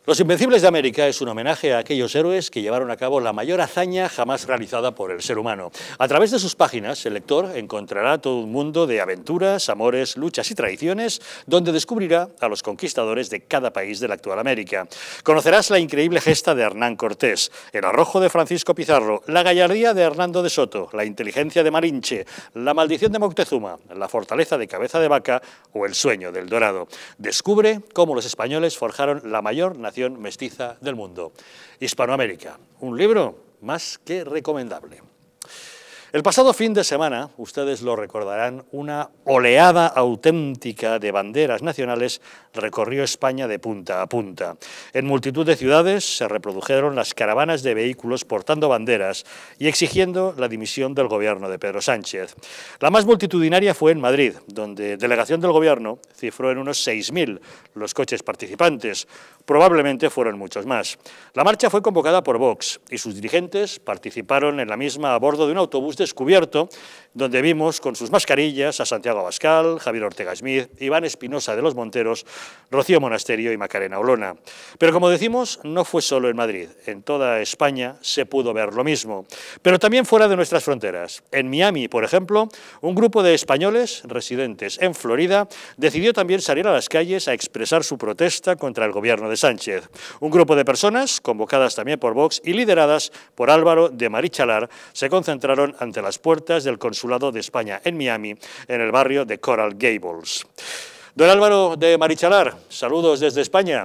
Los Invencibles de América es un homenaje a aquellos héroes que llevaron a cabo la mayor hazaña jamás realizada por el ser humano. A través de sus páginas, el lector encontrará todo un mundo de aventuras, amores, luchas y traiciones, donde descubrirá a los conquistadores de cada país de la actual América. Conocerás la increíble gesta de Hernán Cortés, el arrojo de Francisco Pizarro, la gallardía de Hernando de Soto, la inteligencia de Malinche, la maldición de Moctezuma, la fortaleza de Cabeza de Vaca o el sueño del Dorado. Descubre cómo los españoles forjaron la mayor nación mestiza del mundo. Hispanoamérica, un libro más que recomendable. El pasado fin de semana, ustedes lo recordarán, una oleada auténtica de banderas nacionales recorrió España de punta a punta. En multitud de ciudades se reprodujeron las caravanas de vehículos portando banderas y exigiendo la dimisión del gobierno de Pedro Sánchez. La más multitudinaria fue en Madrid, donde delegación del gobierno cifró en unos 6.000 los coches participantes. Probablemente fueron muchos más. La marcha fue convocada por Vox y sus dirigentes participaron en la misma a bordo de un autobús descubierto, donde vimos con sus mascarillas a Santiago Abascal, Javier Ortega Smith, Iván Espinosa de los Monteros, Rocío Monasterio y Macarena Olona. Pero como decimos, no fue solo en Madrid. En toda España se pudo ver lo mismo, pero también fuera de nuestras fronteras. En Miami, por ejemplo, un grupo de españoles residentes en Florida decidió también salir a las calles a expresar su protesta contra el gobierno de Sánchez. Un grupo de personas, convocadas también por Vox y lideradas por Álvaro de Marichalar, se concentraron ante las puertas del Consulado de España en Miami, en el barrio de Coral Gables. Don Álvaro de Marichalar, saludos desde España.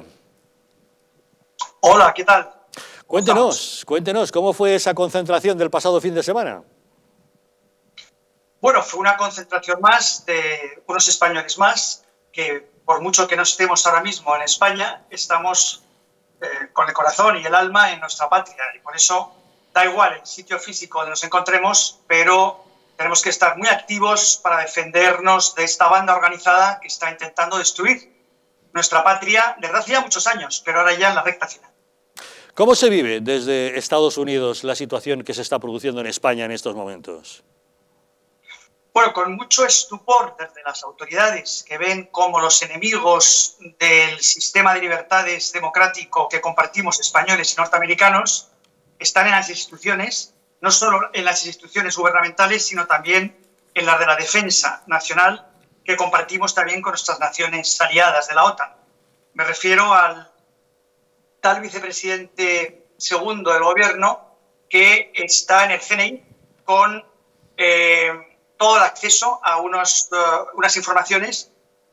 Hola, ¿qué tal? Cuéntenos, ¿cómo fue esa concentración del pasado fin de semana? Bueno, fue una concentración más de unos españoles más, que por mucho que no estemos ahora mismo en España, estamos con el corazón y el alma en nuestra patria, y por eso da igual el sitio físico donde nos encontremos, pero tenemos que estar muy activos para defendernos de esta banda organizada que está intentando destruir nuestra patria desde hace ya muchos años, pero ahora ya en la recta final. ¿Cómo se vive desde Estados Unidos la situación que se está produciendo en España en estos momentos? Bueno, con mucho estupor desde las autoridades que ven como los enemigos del sistema de libertades democrático que compartimos españoles y norteamericanos están en las instituciones, no solo en las instituciones gubernamentales, sino también en las de la defensa nacional, que compartimos también con nuestras naciones aliadas de la OTAN. Me refiero al tal vicepresidente segundo del gobierno que está en el CNI con todo el acceso a unas informaciones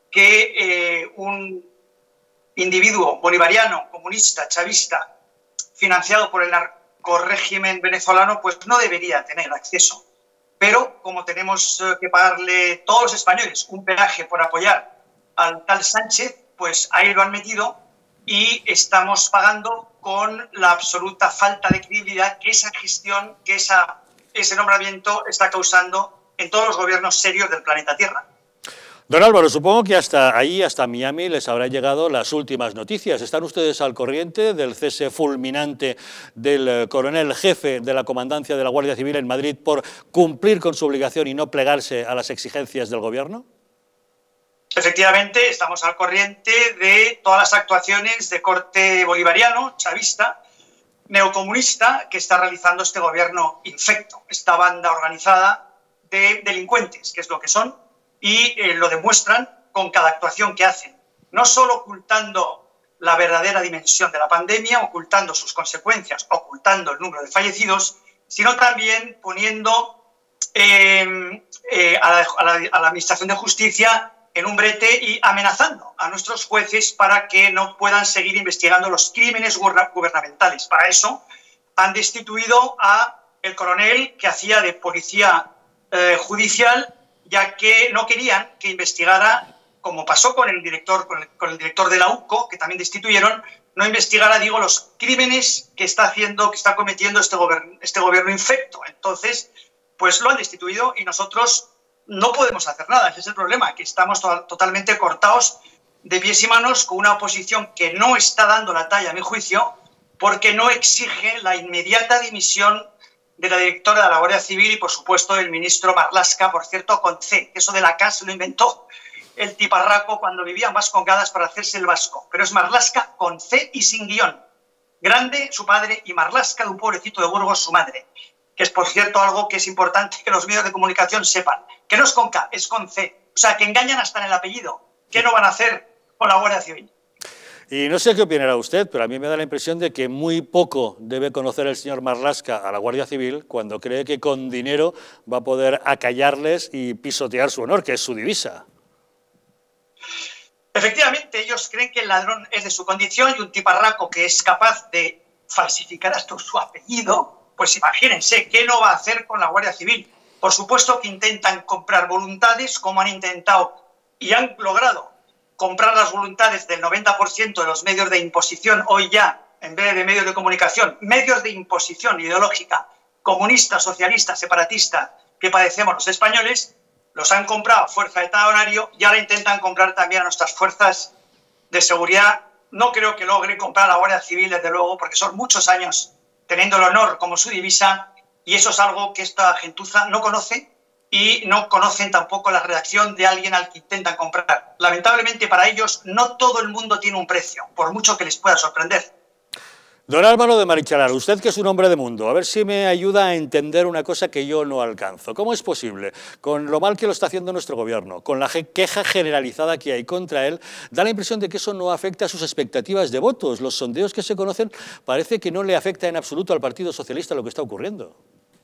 que un individuo bolivariano, comunista, chavista, financiado por el régimen venezolano, pues no debería tener acceso. Pero como tenemos que pagarle todos los españoles un peaje por apoyar al tal Sánchez, pues ahí lo han metido y estamos pagando con la absoluta falta de credibilidad que esa gestión, que ese nombramiento está causando en todos los gobiernos serios del planeta Tierra. Don Álvaro, supongo que hasta ahí, hasta Miami, les habrán llegado las últimas noticias. ¿Están ustedes al corriente del cese fulminante del coronel jefe de la comandancia de la Guardia Civil en Madrid por cumplir con su obligación y no plegarse a las exigencias del gobierno? Efectivamente, estamos al corriente de todas las actuaciones de corte bolivariano, chavista, neocomunista, que está realizando este gobierno infecto, esta banda organizada de delincuentes, que es lo que son, y lo demuestran con cada actuación que hacen, no solo ocultando la verdadera dimensión de la pandemia, ocultando sus consecuencias, ocultando el número de fallecidos, sino también poniendo a la Administración de Justicia en un brete y amenazando a nuestros jueces para que no puedan seguir investigando los crímenes gubernamentales. Para eso han destituido a el coronel que hacía de policía judicial, ya que no querían que investigara, como pasó con el director de la UCO, que también destituyeron, no investigara, digo, los crímenes que está cometiendo este gobierno infecto. Entonces, pues lo han destituido y nosotros no podemos hacer nada. Ese es el problema, que estamos totalmente cortados de pies y manos con una oposición que no está dando la talla, a mi juicio, porque no exige la inmediata dimisión de la directora de la Guardia Civil y, por supuesto, del ministro Marlaska, por cierto, con C, que eso de la K se lo inventó el tiparraco cuando vivía en Vascongadas para hacerse el vasco, pero es Marlaska con C y sin guión. Grande su padre y Marlaska de un pueblecito de Burgos su madre, que es, por cierto, algo que es importante que los medios de comunicación sepan, que no es con K, es con C, o sea, que engañan hasta en el apellido. ¿Qué no van a hacer con la Guardia Civil? Y no sé qué opinará usted, pero a mí me da la impresión de que muy poco debe conocer el señor Marlaska a la Guardia Civil cuando cree que con dinero va a poder acallarles y pisotear su honor, que es su divisa. Efectivamente, ellos creen que el ladrón es de su condición y un tiparraco que es capaz de falsificar hasta su apellido, pues imagínense, ¿qué no va a hacer con la Guardia Civil? Por supuesto que intentan comprar voluntades, como han intentado y han logrado comprar las voluntades del 90% de los medios de imposición, hoy ya, en vez de medios de comunicación, medios de imposición ideológica, comunista, socialista, separatista, que padecemos los españoles, los han comprado a fuerza de talonario y ahora intentan comprar también a nuestras fuerzas de seguridad. No creo que logren comprar a la Guardia Civil, desde luego, porque son muchos años teniendo el honor como su divisa y eso es algo que esta gentuza no conoce y no conocen tampoco la redacción de alguien al que intentan comprar. Lamentablemente para ellos no todo el mundo tiene un precio, por mucho que les pueda sorprender. Don Álvaro de Marichalar, usted que es un hombre de mundo, a ver si me ayuda a entender una cosa que yo no alcanzo. ¿Cómo es posible? Con lo mal que lo está haciendo nuestro gobierno, con la queja generalizada que hay contra él, da la impresión de que eso no afecta a sus expectativas de votos. Los sondeos que se conocen parece que no le afecta en absoluto al Partido Socialista lo que está ocurriendo.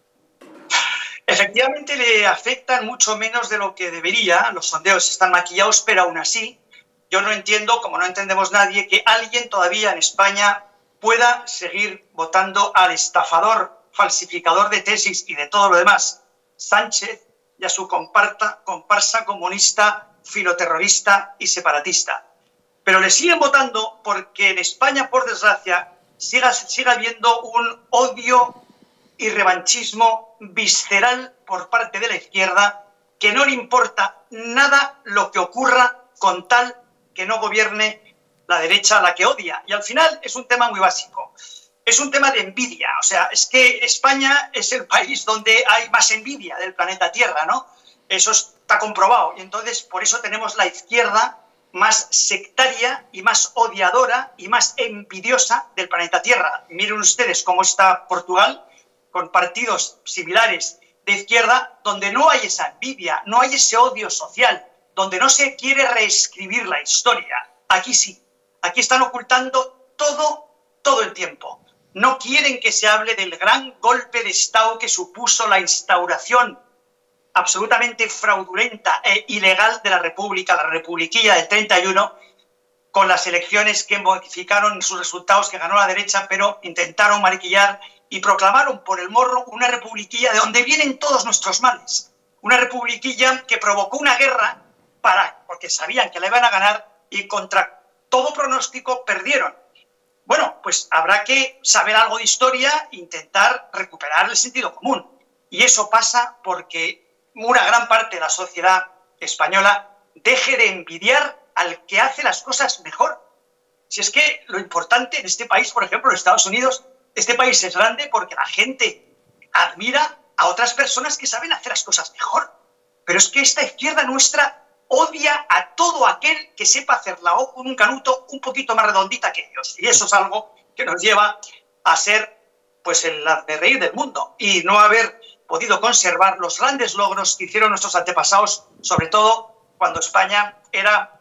Efectivamente le afectan mucho menos de lo que debería, los sondeos están maquillados, pero aún así yo no entiendo, como no entendemos nadie, que alguien todavía en España pueda seguir votando al estafador, falsificador de tesis y de todo lo demás, Sánchez, y a su comparsa comunista, filoterrorista y separatista. Pero le siguen votando porque en España, por desgracia, siga habiendo un odio y revanchismo visceral por parte de la izquierda que no le importa nada lo que ocurra con tal que no gobierne la derecha a la que odia. Y al final es un tema muy básico. Es un tema de envidia. O sea, es que España es el país donde hay más envidia del planeta Tierra, ¿no? Eso está comprobado. Y entonces por eso tenemos la izquierda más sectaria y más odiadora y más envidiosa del planeta Tierra. Miren ustedes cómo está Portugal, con partidos similares de izquierda, donde no hay esa envidia, no hay ese odio social, donde no se quiere reescribir la historia. Aquí sí, aquí están ocultando todo el tiempo. No quieren que se hable del gran golpe de Estado que supuso la instauración absolutamente fraudulenta e ilegal de la República, la Republiquilla del 31, con las elecciones que modificaron sus resultados, que ganó la derecha, pero intentaron maquillar y proclamaron por el morro una republiquilla de donde vienen todos nuestros males. Una republiquilla que provocó una guerra porque sabían que la iban a ganar y contra todo pronóstico perdieron. Bueno, pues habrá que saber algo de historia e intentar recuperar el sentido común. Y eso pasa porque una gran parte de la sociedad española deje de envidiar al que hace las cosas mejor. Si es que lo importante en este país, por ejemplo, en Estados Unidos, este país es grande porque la gente admira a otras personas que saben hacer las cosas mejor. Pero es que esta izquierda nuestra odia a todo aquel que sepa hacer la O con un canuto un poquito más redondita que ellos. Y eso es algo que nos lleva a ser pues el hazmerreír del mundo y no haber podido conservar los grandes logros que hicieron nuestros antepasados, sobre todo cuando España era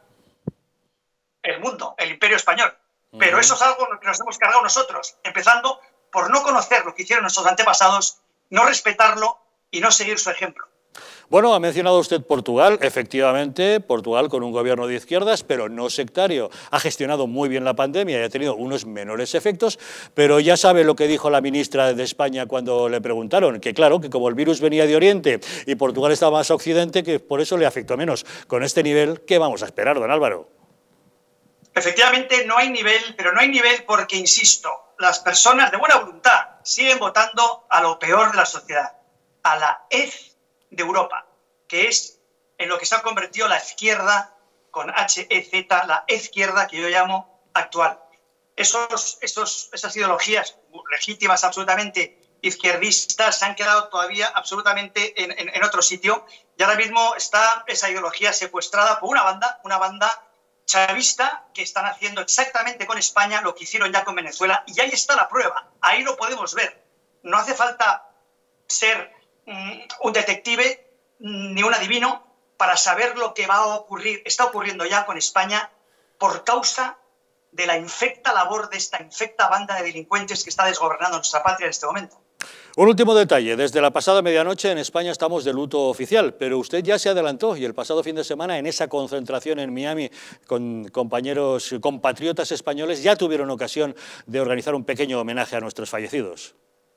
el mundo, el imperio español. Pero eso es algo que nos hemos cargado nosotros, empezando por no conocer lo que hicieron nuestros antepasados, no respetarlo y no seguir su ejemplo. Bueno, ha mencionado usted Portugal. Efectivamente, Portugal con un gobierno de izquierdas, pero no sectario. Ha gestionado muy bien la pandemia y ha tenido unos menores efectos, pero ya sabe lo que dijo la ministra de España cuando le preguntaron, que claro, que como el virus venía de Oriente y Portugal estaba más a Occidente, que por eso le afectó menos. Con este nivel, ¿qué vamos a esperar, don Álvaro? Efectivamente, no hay nivel, pero no hay nivel porque, insisto, las personas de buena voluntad siguen votando a lo peor de la sociedad, a la hez de Europa, que es en lo que se ha convertido la izquierda, con H-E-Z, la izquierda que yo llamo actual. Esas ideologías legítimas absolutamente izquierdistas se han quedado todavía absolutamente en otro sitio, y ahora mismo está esa ideología secuestrada por una banda chavista, que están haciendo exactamente con España lo que hicieron ya con Venezuela, y ahí está la prueba, ahí lo podemos ver. No hace falta ser un detective ni un adivino para saber lo que va a ocurrir, está ocurriendo ya con España por causa de la infecta labor de esta infecta banda de delincuentes que está desgobernando nuestra patria en este momento. Un último detalle, desde la pasada medianoche en España estamos de luto oficial, pero usted ya se adelantó y el pasado fin de semana en esa concentración en Miami con compatriotas españoles ya tuvieron ocasión de organizar un pequeño homenaje a nuestros fallecidos.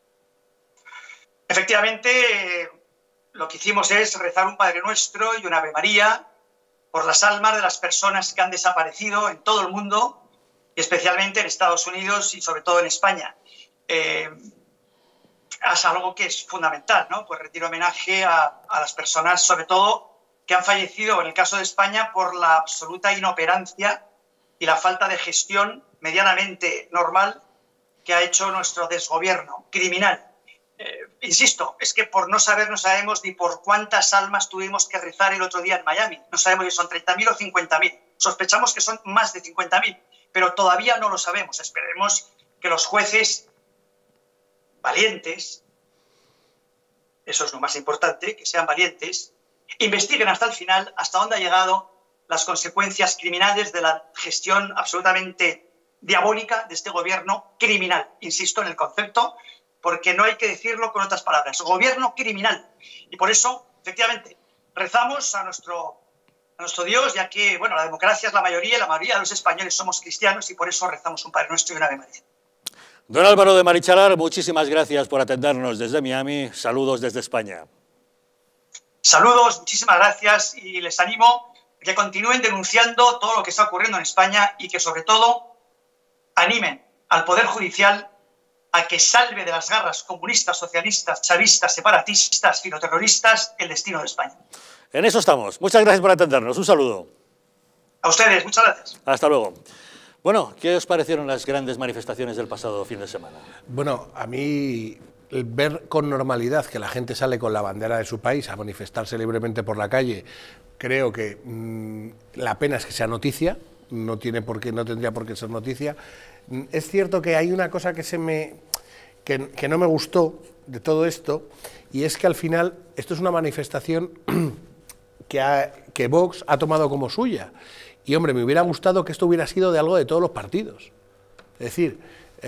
Efectivamente, lo que hicimos es rezar un Padre Nuestro y un Ave María por las almas de las personas que han desaparecido en todo el mundo, y especialmente en Estados Unidos y sobre todo en España. Es algo que es fundamental, ¿no? Pues rendir homenaje a las personas, sobre todo, que han fallecido, en el caso de España, por la absoluta inoperancia y la falta de gestión medianamente normal que ha hecho nuestro desgobierno criminal. Insisto, es que por no saber no sabemos ni por cuántas almas tuvimos que rezar el otro día en Miami. No sabemos si son 30.000 o 50.000. Sospechamos que son más de 50.000, pero todavía no lo sabemos. Esperemos que los jueces valientes, eso es lo más importante, que sean valientes, investiguen hasta el final hasta dónde ha llegado las consecuencias criminales de la gestión absolutamente diabólica de este gobierno criminal. Insisto en el concepto, porque no hay que decirlo con otras palabras. Gobierno criminal. Y por eso, efectivamente, rezamos a nuestro Dios, ya que, bueno, la democracia es la mayoría de los españoles somos cristianos, y por eso rezamos un Padre Nuestro y una Ave María. Don Álvaro de Marichalar, muchísimas gracias por atendernos desde Miami. Saludos desde España. Saludos, muchísimas gracias, y les animo a que continúen denunciando todo lo que está ocurriendo en España y que, sobre todo, animen al Poder Judicial a que salve de las garras comunistas, socialistas, chavistas, separatistas, filoterroristas el destino de España. En eso estamos. Muchas gracias por atendernos. Un saludo. A ustedes, muchas gracias. Hasta luego. Bueno, ¿qué os parecieron las grandes manifestaciones del pasado fin de semana? Bueno, a mí el ver con normalidad que la gente sale con la bandera de su país a manifestarse libremente por la calle, creo que la pena es que sea noticia, no tendría por qué ser noticia. Es cierto que hay una cosa que no me gustó de todo esto, y es que al final esto es una manifestación que Vox ha tomado como suya. Y hombre, me hubiera gustado que esto hubiera sido de algo de todos los partidos. Es decir,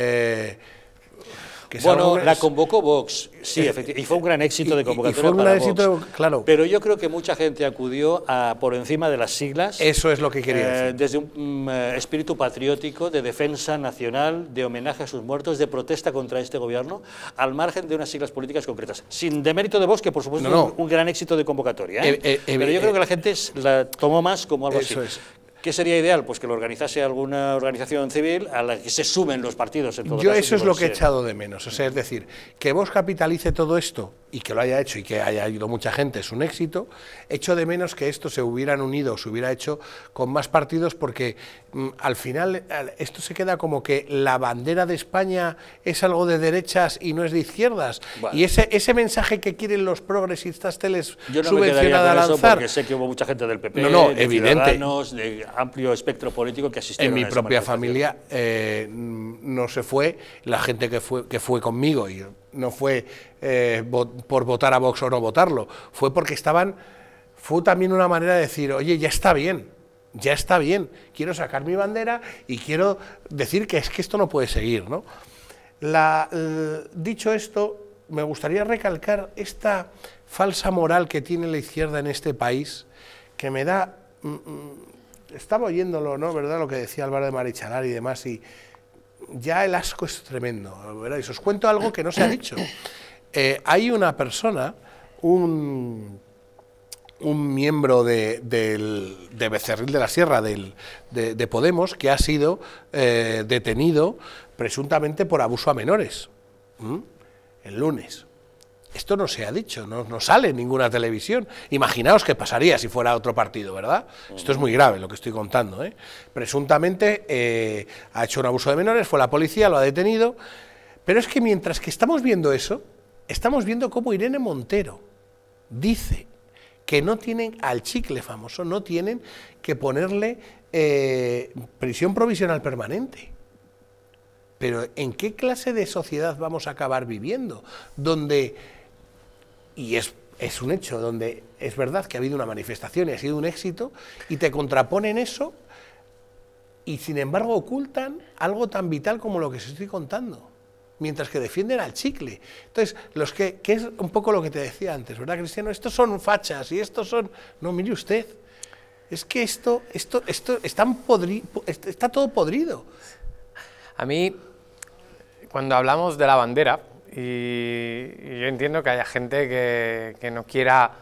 bueno, la convocó Vox, sí, efectivamente, y fue un gran éxito de convocatoria. Y fue un gran éxito, claro. Pero yo creo que mucha gente acudió por encima de las siglas. Eso es lo que quería decir. Desde un espíritu patriótico, de defensa nacional, de homenaje a sus muertos, de protesta contra este gobierno, al margen de unas siglas políticas concretas. Sin demérito de Vox, que por supuesto es un gran éxito de convocatoria. Pero yo creo que la gente la tomó más como algo así. ¿Qué sería ideal? Pues que lo organizase alguna organización civil a la que se sumen los partidos en todo caso. Yo eso es lo que he echado de menos. O sea, es decir, que Vox capitalice todo esto y que lo haya hecho y que haya ido mucha gente es un éxito. Echo de menos que esto se hubieran unido, se hubiera hecho con más partidos, porque al final esto se queda como que la bandera de España es algo de derechas y no es de izquierdas. Bueno. Y ese mensaje que quieren los progresistas teles subvencionada a lanzar. Porque sé que hubo mucha gente del PP, de evidente. Ciudadanos, de amplio espectro político que asistieron. En mi propia familia no se fue, la gente que fue conmigo, y no fue por votar a Vox o no votarlo, fue porque fue también una manera de decir, oye, ya está bien, quiero sacar mi bandera y quiero decir que es que esto no puede seguir, ¿no? Dicho esto, me gustaría recalcar esta falsa moral que tiene la izquierda en este país, que me da... Estaba oyéndolo, ¿no? ¿Verdad? Lo que decía Álvaro de Marichalar y demás, y ya el asco es tremendo, ¿verdad? Y os cuento algo que no se ha dicho. Hay una persona, un miembro de Becerril de la Sierra, de Podemos, que ha sido detenido presuntamente por abuso a menores, el lunes. Esto no se ha dicho, no sale en ninguna televisión. Imaginaos qué pasaría si fuera otro partido, ¿verdad? Esto es muy grave lo que estoy contando, ¿eh? Presuntamente ha hecho un abuso de menores, fue la policía, lo ha detenido, Pero es que mientras que estamos viendo eso, estamos viendo cómo Irene Montero dice que no tienen, al chicle famoso, no tienen que ponerle prisión provisional permanente. Pero ¿en qué clase de sociedad vamos a acabar viviendo? Donde, y es un hecho, donde es verdad que ha habido una manifestación y ha sido un éxito, y te contraponen eso, y sin embargo ocultan algo tan vital como lo que os estoy contando, mientras que defienden al chicle. Entonces, que es un poco lo que te decía antes, ¿verdad, Cristiano? Estos son fachas y estos son... No, mire usted, es que esto está todo podrido. A mí, cuando hablamos de la bandera, y yo entiendo que haya gente que no quiera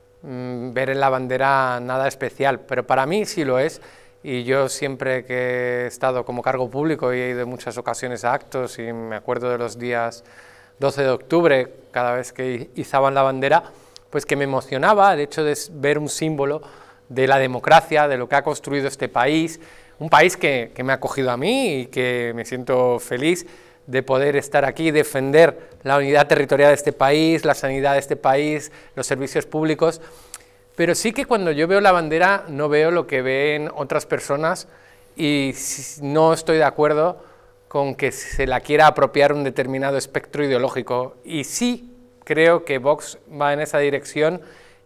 ver en la bandera nada especial, pero para mí sí lo es. Y yo siempre que he estado como cargo público y he ido en muchas ocasiones a actos, y me acuerdo de los días 12 de octubre, cada vez que izaban la bandera, pues que me emocionaba el hecho de ver un símbolo de la democracia, de lo que ha construido este país, un país que me ha acogido a mí y que me siento feliz de poder estar aquí y defender la unidad territorial de este país, la sanidad de este país, los servicios públicos. Pero sí que cuando yo veo la bandera no veo lo que ven otras personas, y no estoy de acuerdo con que se la quiera apropiar un determinado espectro ideológico. Y sí creo que Vox va en esa dirección,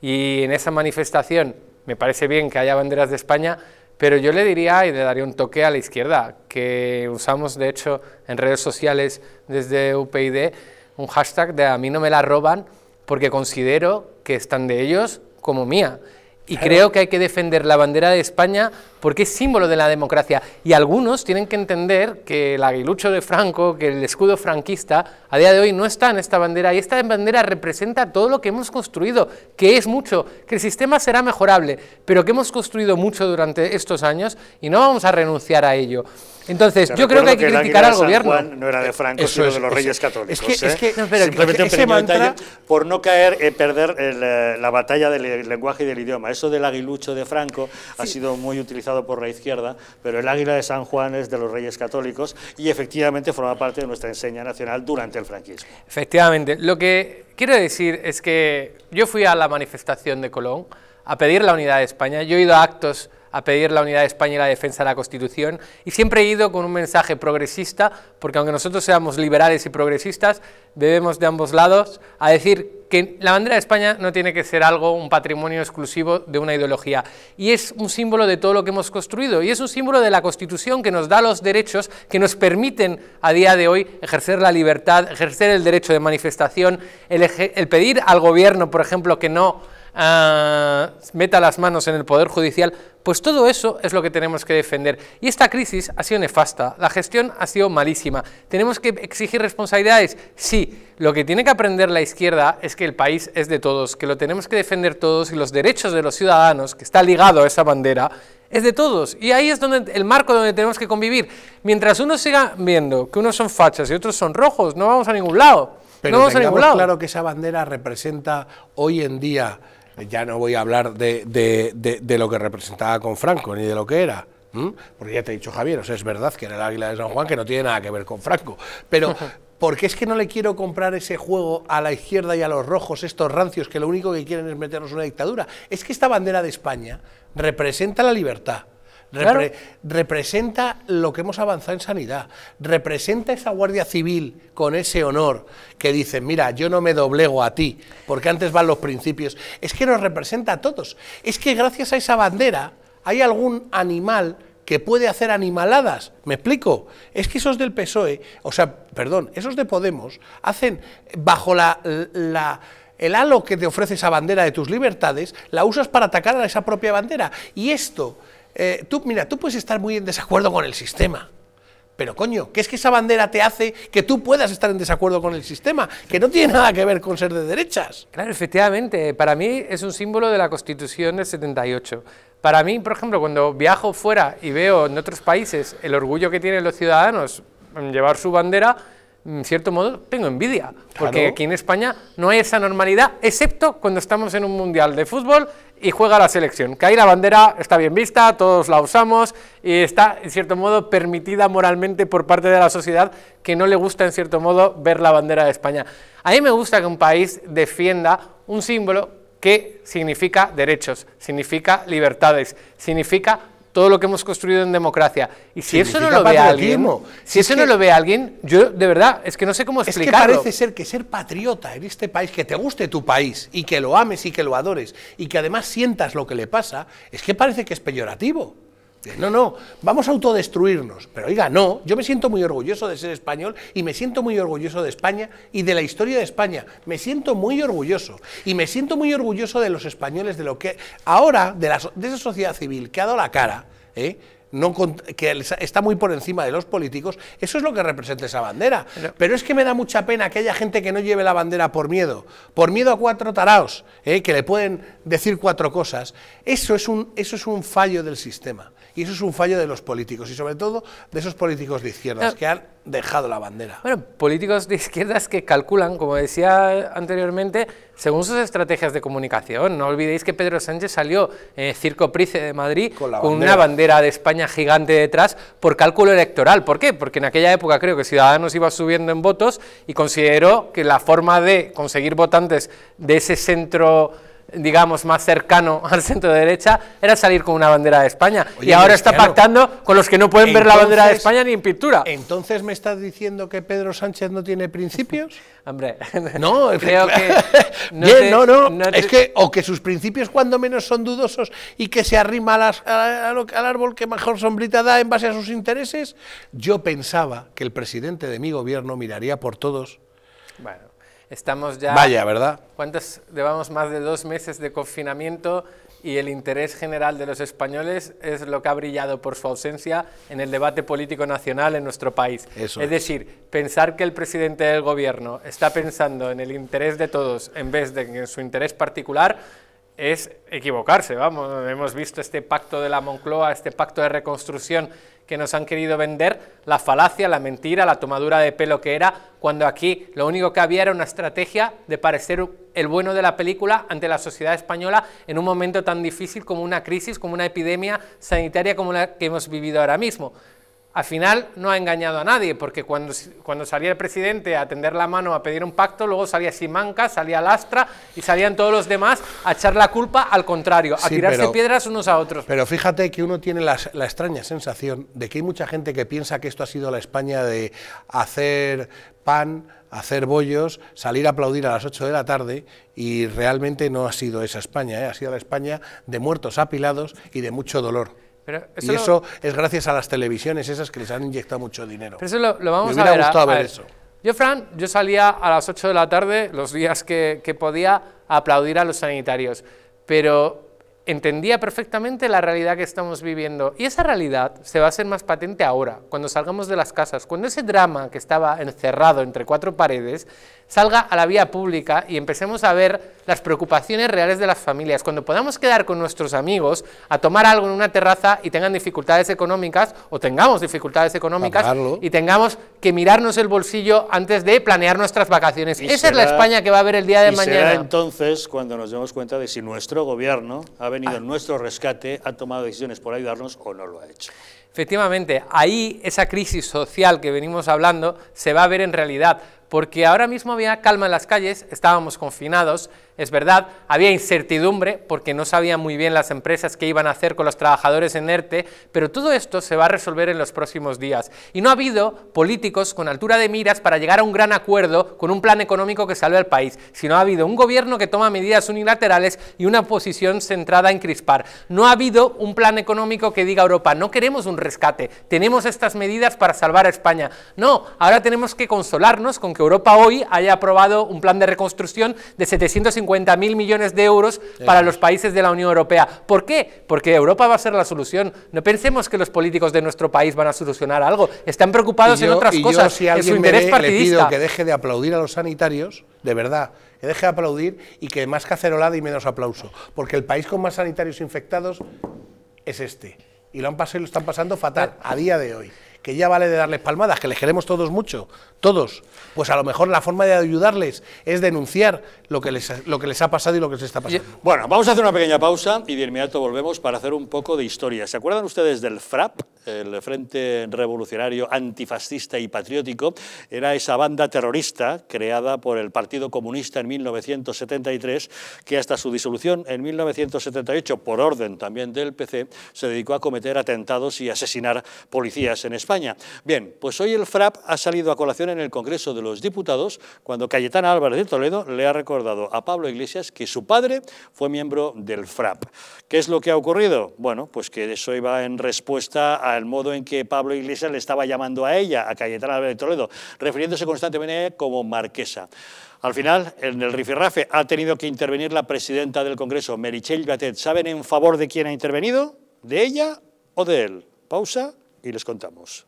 y en esa manifestación me parece bien que haya banderas de España, pero yo le diría y le daría un toque a la izquierda, que usamos de hecho en redes sociales desde UPyD un hashtag de "a mí no me la roban", porque considero que es tan de ellos como mía, y claro, creo que hay que defender la bandera de España porque es símbolo de la democracia, y algunos tienen que entender que el aguilucho de Franco, que el escudo franquista, a día de hoy no está en esta bandera, y esta bandera representa todo lo que hemos construido, que es mucho, que el sistema será mejorable, pero que hemos construido mucho durante estos años y no vamos a renunciar a ello. Entonces, yo creo que hay que criticar al gobierno. Juan no era de Franco, sino de los Reyes Católicos. Es que simplemente un pequeño detalle por no caer, perder la batalla del lenguaje y del idioma. Eso del aguilucho de Franco ha sido muy utilizado por la izquierda, pero el águila de San Juan es de los Reyes Católicos y efectivamente forma parte de nuestra enseña nacional durante el franquismo. Efectivamente. Lo que quiero decir es que yo fui a la manifestación de Colón a pedir la unidad de España, yo he ido a actos a pedir la unidad de España y la defensa de la Constitución, y siempre he ido con un mensaje progresista, porque aunque nosotros seamos liberales y progresistas, debemos de ambos lados a decir que la bandera de España no tiene que ser algo, un patrimonio exclusivo de una ideología, y es un símbolo de todo lo que hemos construido, y es un símbolo de la Constitución que nos da los derechos que nos permiten a día de hoy ejercer la libertad, ejercer el derecho de manifestación, el pedir al gobierno, por ejemplo, que no meta las manos en el Poder Judicial. Pues todo eso es lo que tenemos que defender, y esta crisis ha sido nefasta, la gestión ha sido malísima, tenemos que exigir responsabilidades, sí. Lo que tiene que aprender la izquierda es que el país es de todos, que lo tenemos que defender todos, y los derechos de los ciudadanos, que está ligado a esa bandera, es de todos, y ahí es donde el marco donde tenemos que convivir. Mientras uno siga viendo que unos son fachas y otros son rojos, no vamos a ningún lado. Pero no vamos a ningún lado. Claro que esa bandera representa hoy en día, ya no voy a hablar de lo que representaba con Franco, ni de lo que era, porque ya te he dicho, Javier, o sea, es verdad que era el águila de San Juan, que no tiene nada que ver con Franco, pero porque es que no le quiero comprar ese juego a la izquierda y a los rojos, estos rancios, que lo único que quieren es meternos una dictadura. Es que esta bandera de España representa la libertad, claro, representa lo que hemos avanzado en sanidad, representa esa Guardia Civil con ese honor que dicen, mira, yo no me doblego a ti, porque antes van los principios. Es que nos representa a todos. Es que gracias a esa bandera hay algún animal que puede hacer animaladas, ¿me explico? Es que esos del PSOE, o sea, perdón, esos de Podemos, hacen bajo el halo que te ofrece esa bandera de tus libertades, la usas para atacar a esa propia bandera. Y esto, mira, tú puedes estar muy en desacuerdo con el sistema, pero coño, que es que esa bandera te hace que tú puedas estar en desacuerdo con el sistema, que no tiene nada que ver con ser de derechas. Claro, efectivamente, para mí es un símbolo de la Constitución del 78. Para mí, por ejemplo, cuando viajo fuera y veo en otros países el orgullo que tienen los ciudadanos en llevar su bandera, en cierto modo, tengo envidia, porque Claro. aquí en España no hay esa normalidad, excepto cuando estamos en un mundial de fútbol y juega la selección, que ahí la bandera está bien vista, todos la usamos y está, en cierto modo, permitida moralmente por parte de la sociedad que no le gusta, en cierto modo, ver la bandera de España. A mí me gusta que un país defienda un símbolo que significa derechos, significa libertades, significa todo lo que hemos construido en democracia. Y si eso no lo ve alguien, no lo ve alguien, yo de verdad es que no sé cómo explicarlo. Es que parece ser que ser patriota en este país, que te guste tu país y que lo ames y que lo adores y que además sientas lo que le pasa, es que parece que es peyorativo. No, vamos a autodestruirnos. Pero oiga, no, yo me siento muy orgulloso de ser español y me siento muy orgulloso de España y de la historia de España. Me siento muy orgulloso y me siento muy orgulloso de los españoles, de lo que ahora, de esa sociedad civil que ha dado la cara, que está muy por encima de los políticos. Eso es lo que representa esa bandera. Pero es que me da mucha pena que haya gente que no lleve la bandera por miedo a cuatro taraos, que le pueden decir cuatro cosas. Eso es un fallo del sistema. Y eso es un fallo de los políticos, y sobre todo de esos políticos de izquierdas que han dejado la bandera. Bueno, políticos de izquierdas que calculan, como decía anteriormente, según sus estrategias de comunicación. No olvidéis que Pedro Sánchez salió en el Circo Price de Madrid con una bandera de España gigante detrás por cálculo electoral. ¿Por qué? Porque en aquella época creo que Ciudadanos iba subiendo en votos y consideró que la forma de conseguir votantes de ese centro, digamos, más cercano al centro derecha, era salir con una bandera de España. Oye, y ahora está pactando con los que no pueden ver la bandera de España ni en pintura. ¿Entonces me estás diciendo que Pedro Sánchez no tiene principios? Hombre, no, creo que... Es que, o que sus principios cuando menos son dudosos y que se arrima al árbol que mejor sombrita da en base a sus intereses. Yo pensaba que el presidente de mi gobierno miraría por todos. Bueno, estamos ya... Vaya, ¿verdad? ¿Cuántos? Llevamos más de 2 meses de confinamiento y el interés general de los españoles es lo que ha brillado por su ausencia en el debate político nacional en nuestro país. Eso es decir, pensar que el presidente del gobierno está pensando en el interés de todos en vez de en su interés particular es equivocarse, vamos. Hemos visto este pacto de la Moncloa, este pacto de reconstrucción que nos han querido vender, la falacia, la mentira, la tomadura de pelo que era, cuando aquí lo único que había era una estrategia de parecer el bueno de la película ante la sociedad española en un momento tan difícil como una crisis, como una epidemia sanitaria como la que hemos vivido ahora mismo. Al final no ha engañado a nadie, porque cuando salía el presidente a tender la mano a pedir un pacto, luego salía Simancas, salía Lastra y salían todos los demás a echar la culpa al contrario, a tirarse piedras unos a otros. Pero fíjate que uno tiene la extraña sensación de que hay mucha gente que piensa que esto ha sido la España de hacer pan, hacer bollos, salir a aplaudir a las 8 de la tarde, y realmente no ha sido esa España, ha sido la España de muertos apilados y de mucho dolor. Y eso es gracias a las televisiones esas que les han inyectado mucho dinero. Pero eso lo vamos a ver. Me hubiera gustado ver eso. Yo salía a las 8 de la tarde, los días que podía, a aplaudir a los sanitarios, pero entendía perfectamente la realidad que estamos viviendo, y esa realidad se va a hacer más patente ahora, cuando salgamos de las casas, cuando ese drama que estaba encerrado entre 4 paredes salga a la vía pública y empecemos a ver las preocupaciones reales de las familias, cuando podamos quedar con nuestros amigos a tomar algo en una terraza y tengan dificultades económicas, o tengamos dificultades económicas y tengamos que mirarnos el bolsillo antes de planear nuestras vacaciones. Esa es la España que va a haber el día de mañana. Será entonces cuando nos demos cuenta de si nuestro gobierno ha venido en nuestro rescate, ha tomado decisiones por ayudarnos o no lo ha hecho. Efectivamente, ahí esa crisis social que venimos hablando se va a ver en realidad, porque ahora mismo había calma en las calles, estábamos confinados, es verdad, había incertidumbre porque no sabían muy bien las empresas qué iban a hacer con los trabajadores en ERTE, pero todo esto se va a resolver en los próximos días. Y no ha habido políticos con altura de miras para llegar a un gran acuerdo con un plan económico que salve al país, sino ha habido un gobierno que toma medidas unilaterales y una oposición centrada en crispar. No ha habido un plan económico que diga a Europa, no queremos un rescate, tenemos estas medidas para salvar a España. No, ahora tenemos que consolarnos con que Europa hoy haya aprobado un plan de reconstrucción de 750.000 millones de euros para los países de la Unión Europea. ¿Por qué? Porque Europa va a ser la solución. No pensemos que los políticos de nuestro país van a solucionar algo. Están preocupados en otras cosas, si en su interés partidista. Le pido que deje de aplaudir a los sanitarios, de verdad, que deje de aplaudir y que más cacerolada y menos aplauso, porque el país con más sanitarios infectados es este. Y lo están pasando fatal a día de hoy. que ya vale de darles palmadas, que les queremos todos mucho, todos, pues a lo mejor la forma de ayudarles es denunciar lo que les ha pasado y lo que les está pasando. Bueno, vamos a hacer una pequeña pausa y de inmediato volvemos para hacer un poco de historia. ¿Se acuerdan ustedes del FRAP, el Frente Revolucionario Antifascista y Patriótico? Era esa banda terrorista creada por el Partido Comunista en 1973, que hasta su disolución en 1978, por orden también del PC, se dedicó a cometer atentados y asesinar policías en España. Bien, pues hoy el FRAP ha salido a colación en el Congreso de los Diputados cuando Cayetana Álvarez de Toledo le ha recordado a Pablo Iglesias que su padre fue miembro del FRAP. ¿Qué es lo que ha ocurrido? Bueno, pues que eso iba en respuesta al modo en que Pablo Iglesias le estaba llamando a ella, a Cayetana Álvarez de Toledo, refiriéndose constantemente a ella como marquesa. Al final, en el rifirrafe ha tenido que intervenir la presidenta del Congreso, Meritxell Batet. ¿Saben en favor de quién ha intervenido? ¿De ella o de él? Pausa y les contamos.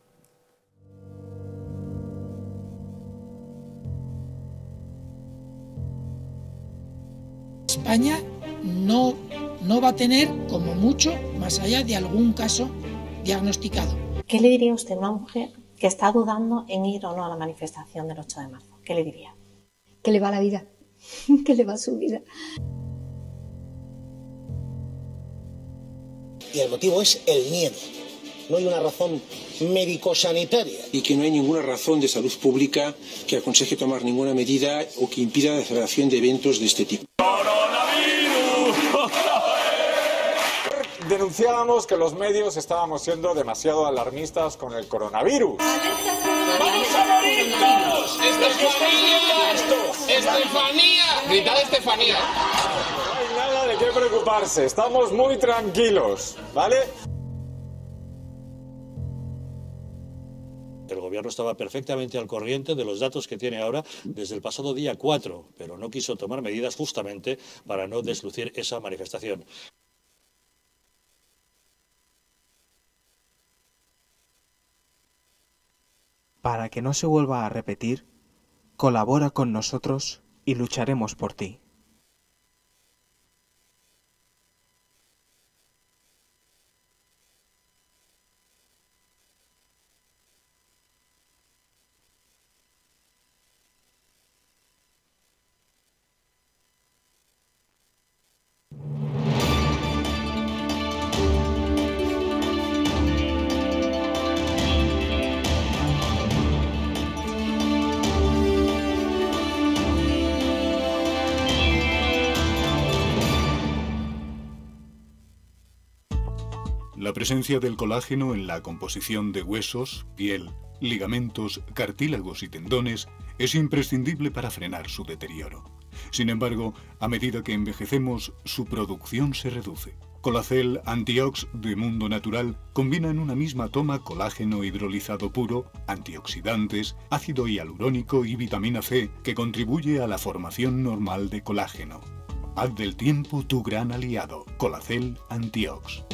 España no va a tener, como mucho, más allá de algún caso diagnosticado. ¿Qué le diría usted a una mujer que está dudando en ir o no a la manifestación del 8 de marzo? ¿Qué le diría? Que le va la vida, que le va su vida. Y el motivo es el miedo. No hay una razón médico-sanitaria. Y que no hay ninguna razón de salud pública que aconseje tomar ninguna medida o que impida la celebración de eventos de este tipo. Denunciábamos que los medios estábamos siendo demasiado alarmistas con el coronavirus. ¡Vamos a morir todos! ¡Estefanía! ¡Estefanía! ¡Gritad Estefanía! No hay nada de qué preocuparse, estamos muy tranquilos, ¿vale? El gobierno estaba perfectamente al corriente de los datos que tiene ahora desde el pasado día 4, pero no quiso tomar medidas justamente para no deslucir esa manifestación. Para que no se vuelva a repetir, colabora con nosotros y lucharemos por ti. La presencia del colágeno en la composición de huesos, piel, ligamentos, cartílagos y tendones es imprescindible para frenar su deterioro. Sin embargo, a medida que envejecemos, su producción se reduce. Colacel Antiox de Mundo Natural combina en una misma toma colágeno hidrolizado puro, antioxidantes, ácido hialurónico y vitamina C que contribuye a la formación normal de colágeno. Haz del tiempo tu gran aliado. Colacel Antiox.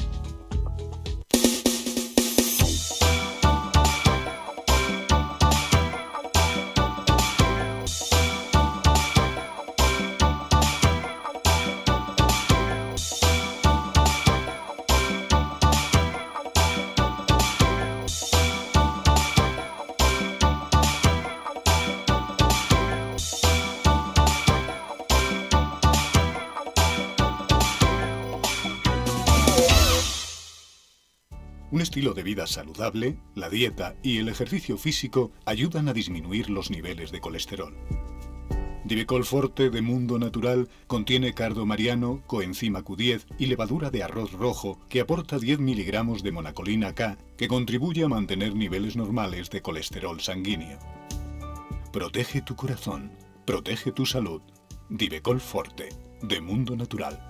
Un estilo de vida saludable, la dieta y el ejercicio físico ayudan a disminuir los niveles de colesterol. Divecol Forte de Mundo Natural contiene cardo mariano, coenzima Q10 y levadura de arroz rojo que aporta 10 miligramos de monacolina K que contribuye a mantener niveles normales de colesterol sanguíneo. Protege tu corazón, protege tu salud. Divecol Forte de Mundo Natural.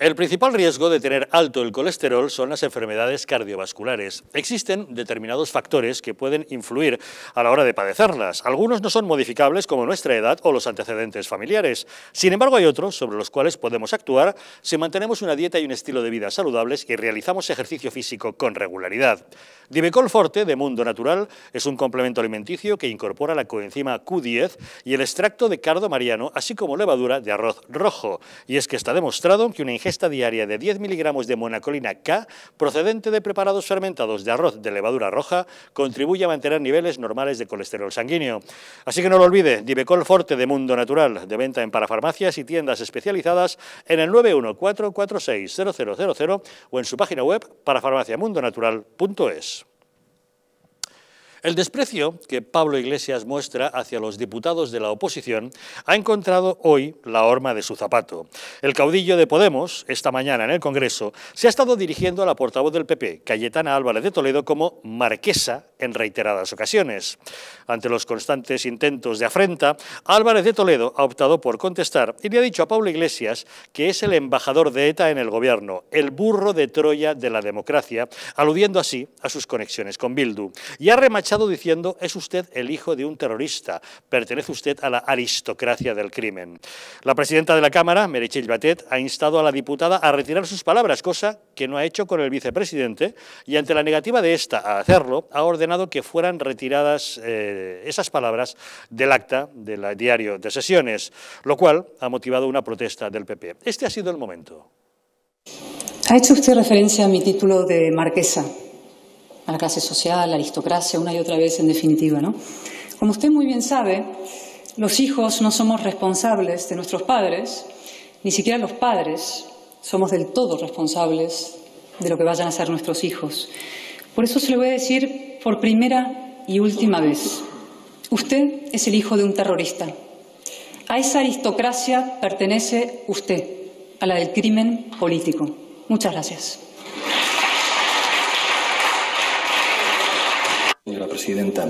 El principal riesgo de tener alto el colesterol son las enfermedades cardiovasculares. Existen determinados factores que pueden influir a la hora de padecerlas. Algunos no son modificables, como nuestra edad o los antecedentes familiares. Sin embargo, hay otros sobre los cuales podemos actuar si mantenemos una dieta y un estilo de vida saludables y realizamos ejercicio físico con regularidad. Divecol Forte de Mundo Natural es un complemento alimenticio que incorpora la coenzima Q10 y el extracto de cardo mariano, así como levadura de arroz rojo. Y es que está demostrado que una ingesta diaria de 10 miligramos de monacolina K, procedente de preparados fermentados de arroz de levadura roja, contribuye a mantener niveles normales de colesterol sanguíneo. Así que no lo olvide, Divecol Forte de Mundo Natural, de venta en parafarmacias y tiendas especializadas en el 914460000 o en su página web parafarmaciamundonatural.es. El desprecio que Pablo Iglesias muestra hacia los diputados de la oposición ha encontrado hoy la horma de su zapato. El caudillo de Podemos, esta mañana en el Congreso, se ha estado dirigiendo a la portavoz del PP, Cayetana Álvarez de Toledo, como marquesa en reiteradas ocasiones. Ante los constantes intentos de afrenta, Álvarez de Toledo ha optado por contestar y le ha dicho a Pablo Iglesias que es el embajador de ETA en el gobierno, el burro de Troya de la democracia, aludiendo así a sus conexiones con Bildu. Y ha remachado diciendo: es usted el hijo de un terrorista, pertenece usted a la aristocracia del crimen. La presidenta de la Cámara, Meritxell Batet, ha instado a la diputada a retirar sus palabras, cosa que no ha hecho con el vicepresidente, y ante la negativa de esta a hacerlo, ha ordenado que fueran retiradas esas palabras del acta del diario de sesiones, lo cual ha motivado una protesta del PP. Este ha sido el momento. Ha hecho usted referencia a mi título de marquesa, a la clase social, a la aristocracia, una y otra vez en definitiva, ¿no? Como usted muy bien sabe, los hijos no somos responsables de nuestros padres, ni siquiera los padres somos del todo responsables de lo que vayan a ser nuestros hijos. Por eso se lo voy a decir por primera y última vez. Usted es el hijo de un terrorista. A esa aristocracia pertenece usted, a la del crimen político. Muchas gracias. Señora presidenta,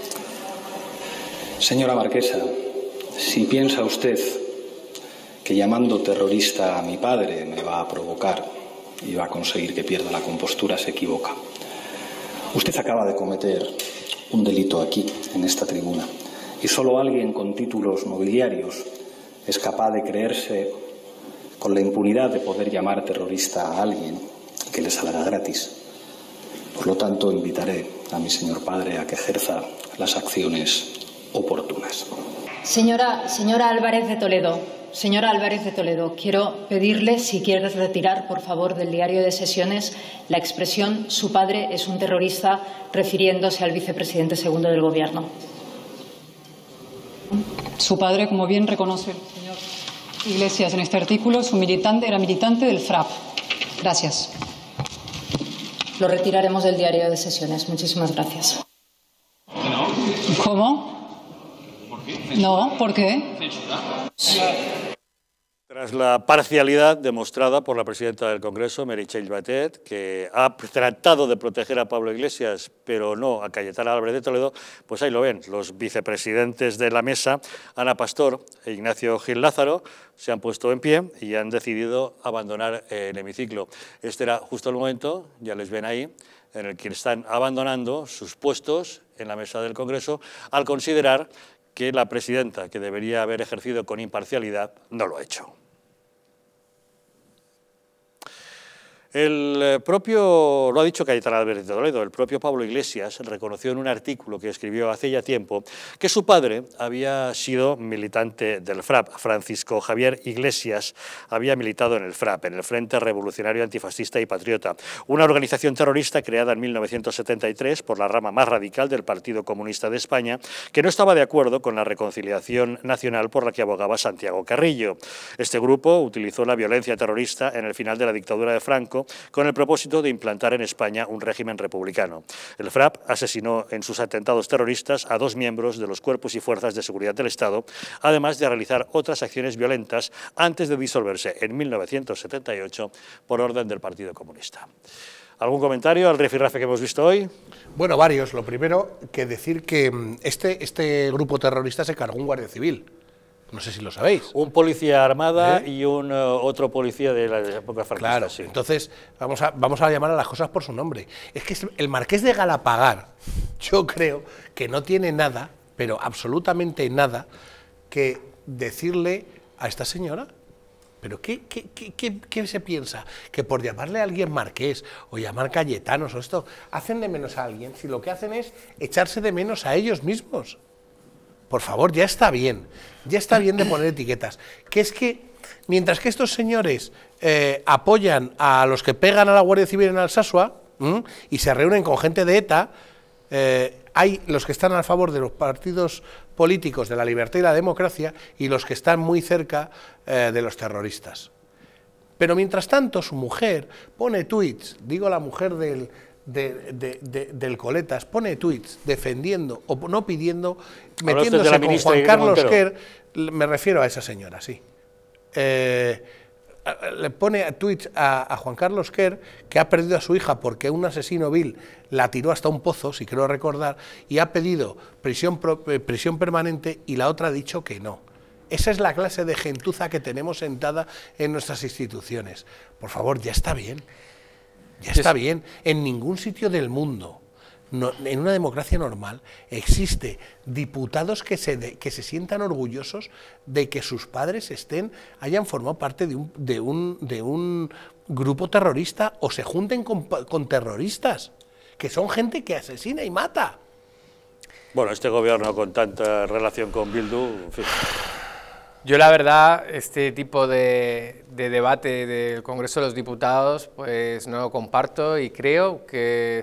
señora marquesa, si piensa usted que llamando terrorista a mi padre me va a provocar y va a conseguir que pierda la compostura, se equivoca. Usted acaba de cometer un delito aquí, en esta tribuna, y solo alguien con títulos nobiliarios es capaz de creerse con la impunidad de poder llamar terrorista a alguien y que le salga gratis. Por lo tanto, invitaré a mi señor padre a que ejerza las acciones oportunas. Señora Álvarez de Toledo, quiero pedirle si quiere retirar, por favor, del diario de sesiones la expresión «su padre es un terrorista», refiriéndose al vicepresidente segundo del Gobierno. Su padre, como bien reconoce el señor Iglesias en este artículo, era militante del FRAP. Gracias. Lo retiraremos del diario de sesiones. Muchísimas gracias. ¿Cómo? No, ¿por qué? Tras la parcialidad demostrada por la presidenta del Congreso, Meritxell Batet, que ha tratado de proteger a Pablo Iglesias, pero no a Cayetana Álvarez de Toledo, pues ahí lo ven, los vicepresidentes de la mesa, Ana Pastor e Ignacio Gil Lázaro, se han puesto en pie y han decidido abandonar el hemiciclo. Este era justo el momento, ya les ven ahí, en el que están abandonando sus puestos en la mesa del Congreso al considerar que la presidenta, que debería haber ejercido con imparcialidad, no lo ha hecho. Lo ha dicho Cayetana Álvarez de Toledo, el propio Pablo Iglesias reconoció en un artículo que escribió hace ya tiempo que su padre había sido militante del FRAP. Francisco Javier Iglesias había militado en el FRAP, en el Frente Revolucionario Antifascista y Patriota, una organización terrorista creada en 1973 por la rama más radical del Partido Comunista de España, que no estaba de acuerdo con la reconciliación nacional por la que abogaba Santiago Carrillo. Este grupo utilizó la violencia terrorista en el final de la dictadura de Franco con el propósito de implantar en España un régimen republicano. El FRAP asesinó en sus atentados terroristas a 2 miembros de los cuerpos y fuerzas de seguridad del Estado, además de realizar otras acciones violentas antes de disolverse en 1978 por orden del Partido Comunista. ¿Algún comentario al rifirrafe que hemos visto hoy? Bueno, varios. Lo primero, que decir que este grupo terrorista se cargó un guardia civil. No sé si lo sabéis. Un policía armada y un otro policía de la época franquista. Claro, sí. Entonces vamos a llamar a las cosas por su nombre. Es que el marqués de Galapagar, yo creo que no tiene nada, pero absolutamente nada, que decirle a esta señora. ¿Pero qué se piensa? ¿Que por llamarle a alguien marqués o llamar Cayetanos o esto, hacen de menos a alguien? Si lo que hacen es echarse de menos a ellos mismos. Por favor, ya está bien de poner etiquetas. Que es que, mientras que estos señores apoyan a los que pegan a la Guardia Civil en Alsasua y se reúnen con gente de ETA, hay los que están a favor de los partidos políticos de la libertad y la democracia y los que están muy cerca de los terroristas. Pero mientras tanto, su mujer pone tuits, digo la mujer del Coletas, pone tuits defendiendo o no pidiendo, metiéndose con Juan Carlos Quer, me refiero a esa señora, sí. Le pone tuits a Juan Carlos Quer, que ha perdido a su hija porque un asesino vil la tiró hasta un pozo, si creo recordar, y ha pedido prisión permanente, y la otra ha dicho que no. Esa es la clase de gentuza que tenemos sentada en nuestras instituciones. Por favor, ya está bien. Ya está bien. En ningún sitio del mundo, en una democracia normal, existe diputados que se sientan orgullosos de que sus padres hayan formado parte de un grupo terrorista o se junten con terroristas, que son gente que asesina y mata. Bueno, este gobierno con tanta relación con Bildu, en fin. Yo la verdad, este tipo de debate del Congreso de los Diputados, pues no lo comparto y creo que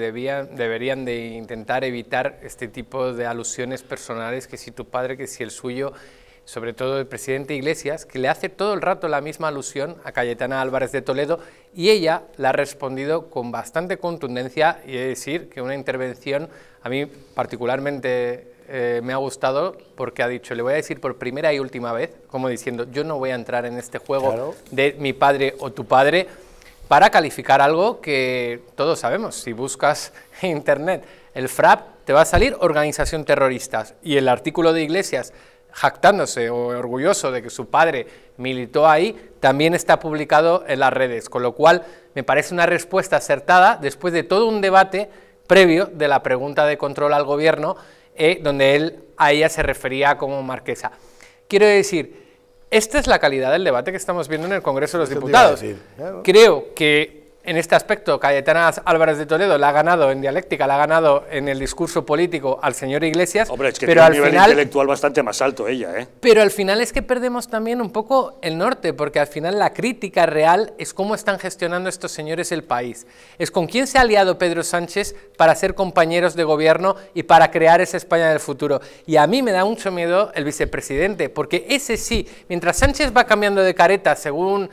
deberían de intentar evitar este tipo de alusiones personales, que si tu padre, que si el suyo, sobre todo el presidente Iglesias, que le hace todo el rato la misma alusión a Cayetana Álvarez de Toledo, y ella le ha respondido con bastante contundencia, y he de decir que una intervención a mí particularmente me ha gustado, porque ha dicho, le voy a decir por primera y última vez, como diciendo, yo no voy a entrar en este juego de mi padre o tu padre, para calificar algo que todos sabemos. Si buscas en internet el FRAP, te va a salir organización terrorista, y el artículo de Iglesias, jactándose o orgulloso de que su padre militó ahí, también está publicado en las redes, con lo cual me parece una respuesta acertada después de todo un debate previo de la pregunta de control al gobierno, donde a ella se refería como marquesa. Quiero decir, esta es la calidad del debate que estamos viendo en el Congreso de los Diputados. Claro. Creo que en este aspecto Cayetana Álvarez de Toledo la ha ganado en dialéctica, la ha ganado en el discurso político al señor Iglesias. Hombre, es que pero tiene un nivel intelectual bastante más alto ella, ¿eh? Pero al final es que perdemos también un poco el norte, porque al final la crítica real es cómo están gestionando estos señores el país. Es con quién se ha aliado Pedro Sánchez para ser compañeros de gobierno y para crear esa España del futuro. Y a mí me da mucho miedo el vicepresidente, porque ese sí, mientras Sánchez va cambiando de careta según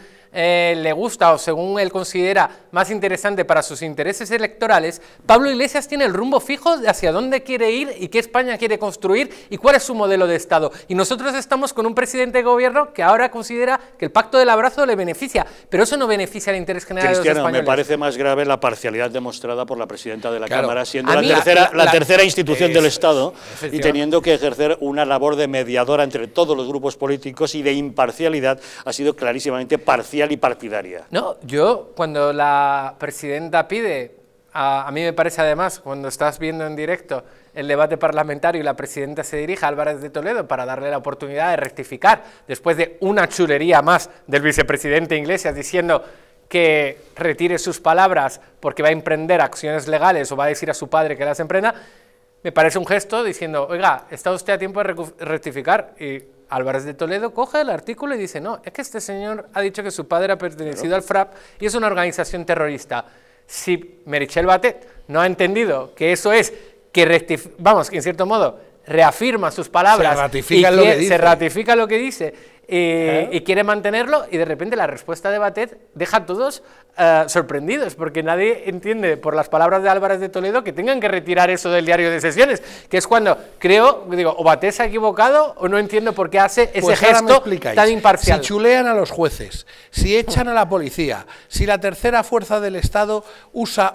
le gusta o según él considera más interesante para sus intereses electorales, Pablo Iglesias tiene el rumbo fijo de hacia dónde quiere ir y qué España quiere construir y cuál es su modelo de Estado. Y nosotros estamos con un presidente de gobierno que ahora considera que el pacto del abrazo le beneficia, pero eso no beneficia al interés general de los españoles. Me parece más grave la parcialidad demostrada por la presidenta de la Cámara, siendo la tercera institución del Estado y teniendo que ejercer una labor de mediadora entre todos los grupos políticos y de imparcialidad, ha sido clarísimamente parcial y partidaria. No, yo cuando la presidenta pide, a mí me parece además, cuando estás viendo en directo el debate parlamentario y la presidenta se dirige a Álvarez de Toledo para darle la oportunidad de rectificar, después de una chulería más del vicepresidente Iglesias diciendo que retire sus palabras porque va a emprender acciones legales o va a decir a su padre que las emprenda, me parece un gesto diciendo, oiga, está usted a tiempo de rectificar. Y Álvarez de Toledo coge el artículo y dice, no, es que este señor ha dicho que su padre ha pertenecido al FRAP y es una organización terrorista. Si Meritxell Batet no ha entendido que eso es, que en cierto modo, reafirma sus palabras, se ratifica lo que dice y quiere mantenerlo, y de repente la respuesta de Batet deja a todos sorprendidos, porque nadie entiende por las palabras de Álvarez de Toledo que tengan que retirar eso del diario de sesiones, que es cuando o Batet se ha equivocado o no entiendo por qué hace ese gesto tan imparcial. Si chulean a los jueces, si echan a la policía, si la tercera fuerza del Estado usa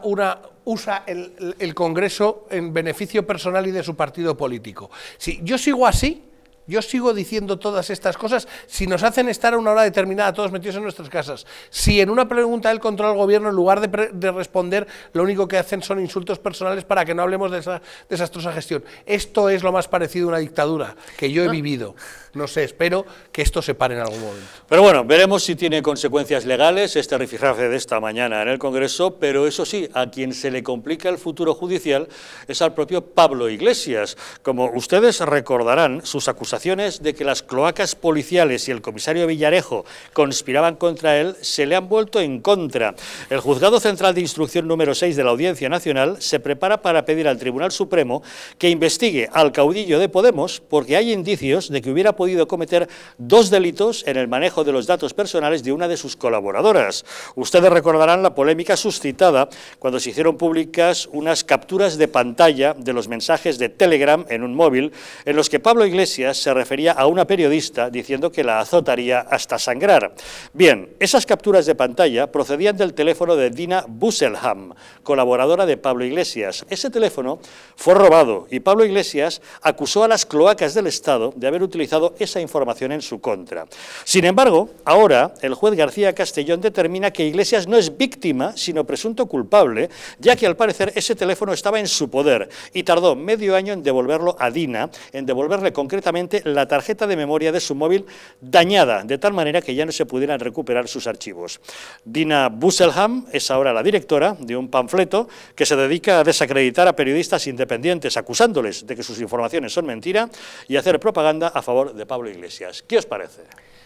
el Congreso en beneficio personal y de su partido político. Si yo sigo así, Yo sigo diciendo todas estas cosas si nos hacen estar a una hora determinada todos metidos en nuestras casas. Si en una pregunta del control al gobierno, en lugar de responder, lo único que hacen son insultos personales para que no hablemos de esa desastrosa gestión. Esto es lo más parecido a una dictadura que yo he vivido. No sé, espero que esto se pare en algún momento. Pero bueno, veremos si tiene consecuencias legales este rifirrafe de esta mañana en el Congreso, pero eso sí, a quien se le complica el futuro judicial es al propio Pablo Iglesias. Como ustedes recordarán, sus acusaciones de que las cloacas policiales y el comisario Villarejo conspiraban contra él se le han vuelto en contra. El Juzgado Central de Instrucción número 6 de la Audiencia Nacional se prepara para pedir al Tribunal Supremo que investigue al caudillo de Podemos porque hay indicios de que hubiera podido cometer 2 delitos en el manejo de los datos personales de una de sus colaboradoras. Ustedes recordarán la polémica suscitada cuando se hicieron públicas unas capturas de pantalla de los mensajes de Telegram en un móvil en los que Pablo Iglesias se refería a una periodista diciendo que la azotaría hasta sangrar. Bien, esas capturas de pantalla procedían del teléfono de Dina Busselham, colaboradora de Pablo Iglesias. Ese teléfono fue robado y Pablo Iglesias acusó a las cloacas del Estado de haber utilizado esa información en su contra. Sin embargo, ahora el juez García Castellón determina que Iglesias no es víctima, sino presunto culpable, ya que al parecer ese teléfono estaba en su poder y tardó medio año en devolverlo a Dina, en devolverle concretamente la tarjeta de memoria de su móvil dañada, de tal manera que ya no se pudieran recuperar sus archivos. Dina Busselham es ahora la directora de un panfleto que se dedica a desacreditar a periodistas independientes, acusándoles de que sus informaciones son mentira y hacer propaganda a favor de Pablo Iglesias. ¿Qué os parece?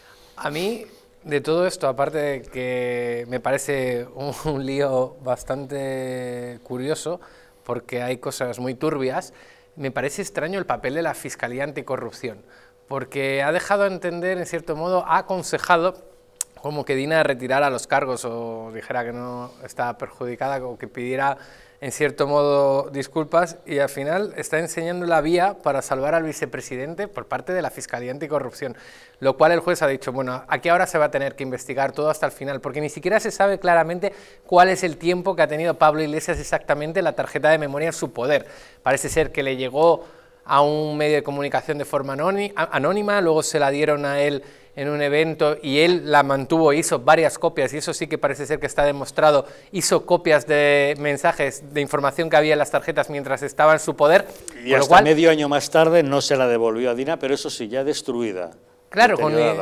A mí, de todo esto, aparte de que me parece un lío bastante curioso, porque hay cosas muy turbias, me parece extraño el papel de la Fiscalía Anticorrupción, porque ha dejado a entender, en cierto modo, ha aconsejado como que Dina retirara los cargos o dijera que no estaba perjudicada o que pidiera, en cierto modo, disculpas, y al final está enseñando la vía para salvar al vicepresidente por parte de la Fiscalía Anticorrupción, lo cual el juez ha dicho, bueno, aquí ahora se va a tener que investigar todo hasta el final, porque ni siquiera se sabe claramente cuál es el tiempo que ha tenido Pablo Iglesias exactamente la tarjeta de memoria en su poder. Parece ser que le llegó a un medio de comunicación de forma anónima, luego se la dieron a él en un evento y él la mantuvo, hizo varias copias, y eso sí que parece ser que está demostrado, hizo copias de mensajes, de información que había en las tarjetas mientras estaba en su poder. Y hasta medio año más tarde no se la devolvió a Dina, pero eso sí, ya destruida. Claro,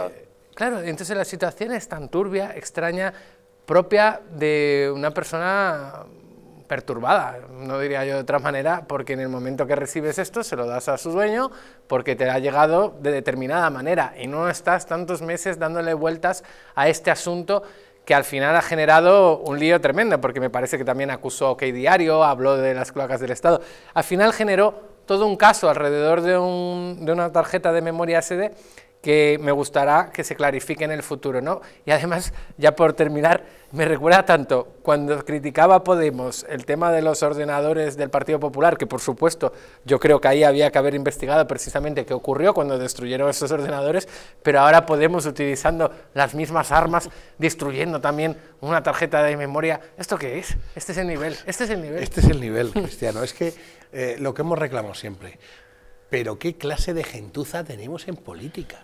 claro, entonces la situación es tan turbia, extraña, propia de una persona perturbada, no diría yo de otra manera, porque en el momento que recibes esto se lo das a su dueño porque te ha llegado de determinada manera y no estás tantos meses dándole vueltas a este asunto que al final ha generado un lío tremendo, porque me parece que también acusó a OK Diario, habló de las cloacas del Estado, al final generó todo un caso alrededor de una tarjeta de memoria SD que me gustará que se clarifique en el futuro, ¿no? Y además, ya por terminar, me recuerda tanto cuando criticaba a Podemos el tema de los ordenadores del Partido Popular, que por supuesto yo creo que ahí había que haber investigado precisamente qué ocurrió cuando destruyeron esos ordenadores, pero ahora Podemos utilizando las mismas armas, destruyendo también una tarjeta de memoria. ¿Esto qué es? Este es el nivel, este es el nivel. Este es el nivel, Cristiano, es que lo que hemos reclamado siempre, pero qué clase de gentuza tenemos en política.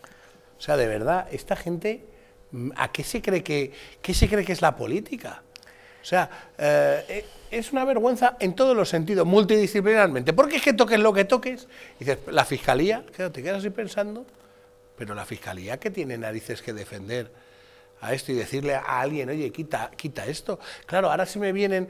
O sea, de verdad, esta gente, ¿a qué se cree que es la política? O sea, es una vergüenza en todos los sentidos, multidisciplinarmente, porque es que toques lo que toques, y dices, la Fiscalía, claro, te quedas así pensando, pero la Fiscalía, ¿qué tiene narices que defender a esto y decirle a alguien, oye, quita esto? Claro, ahora se me vienen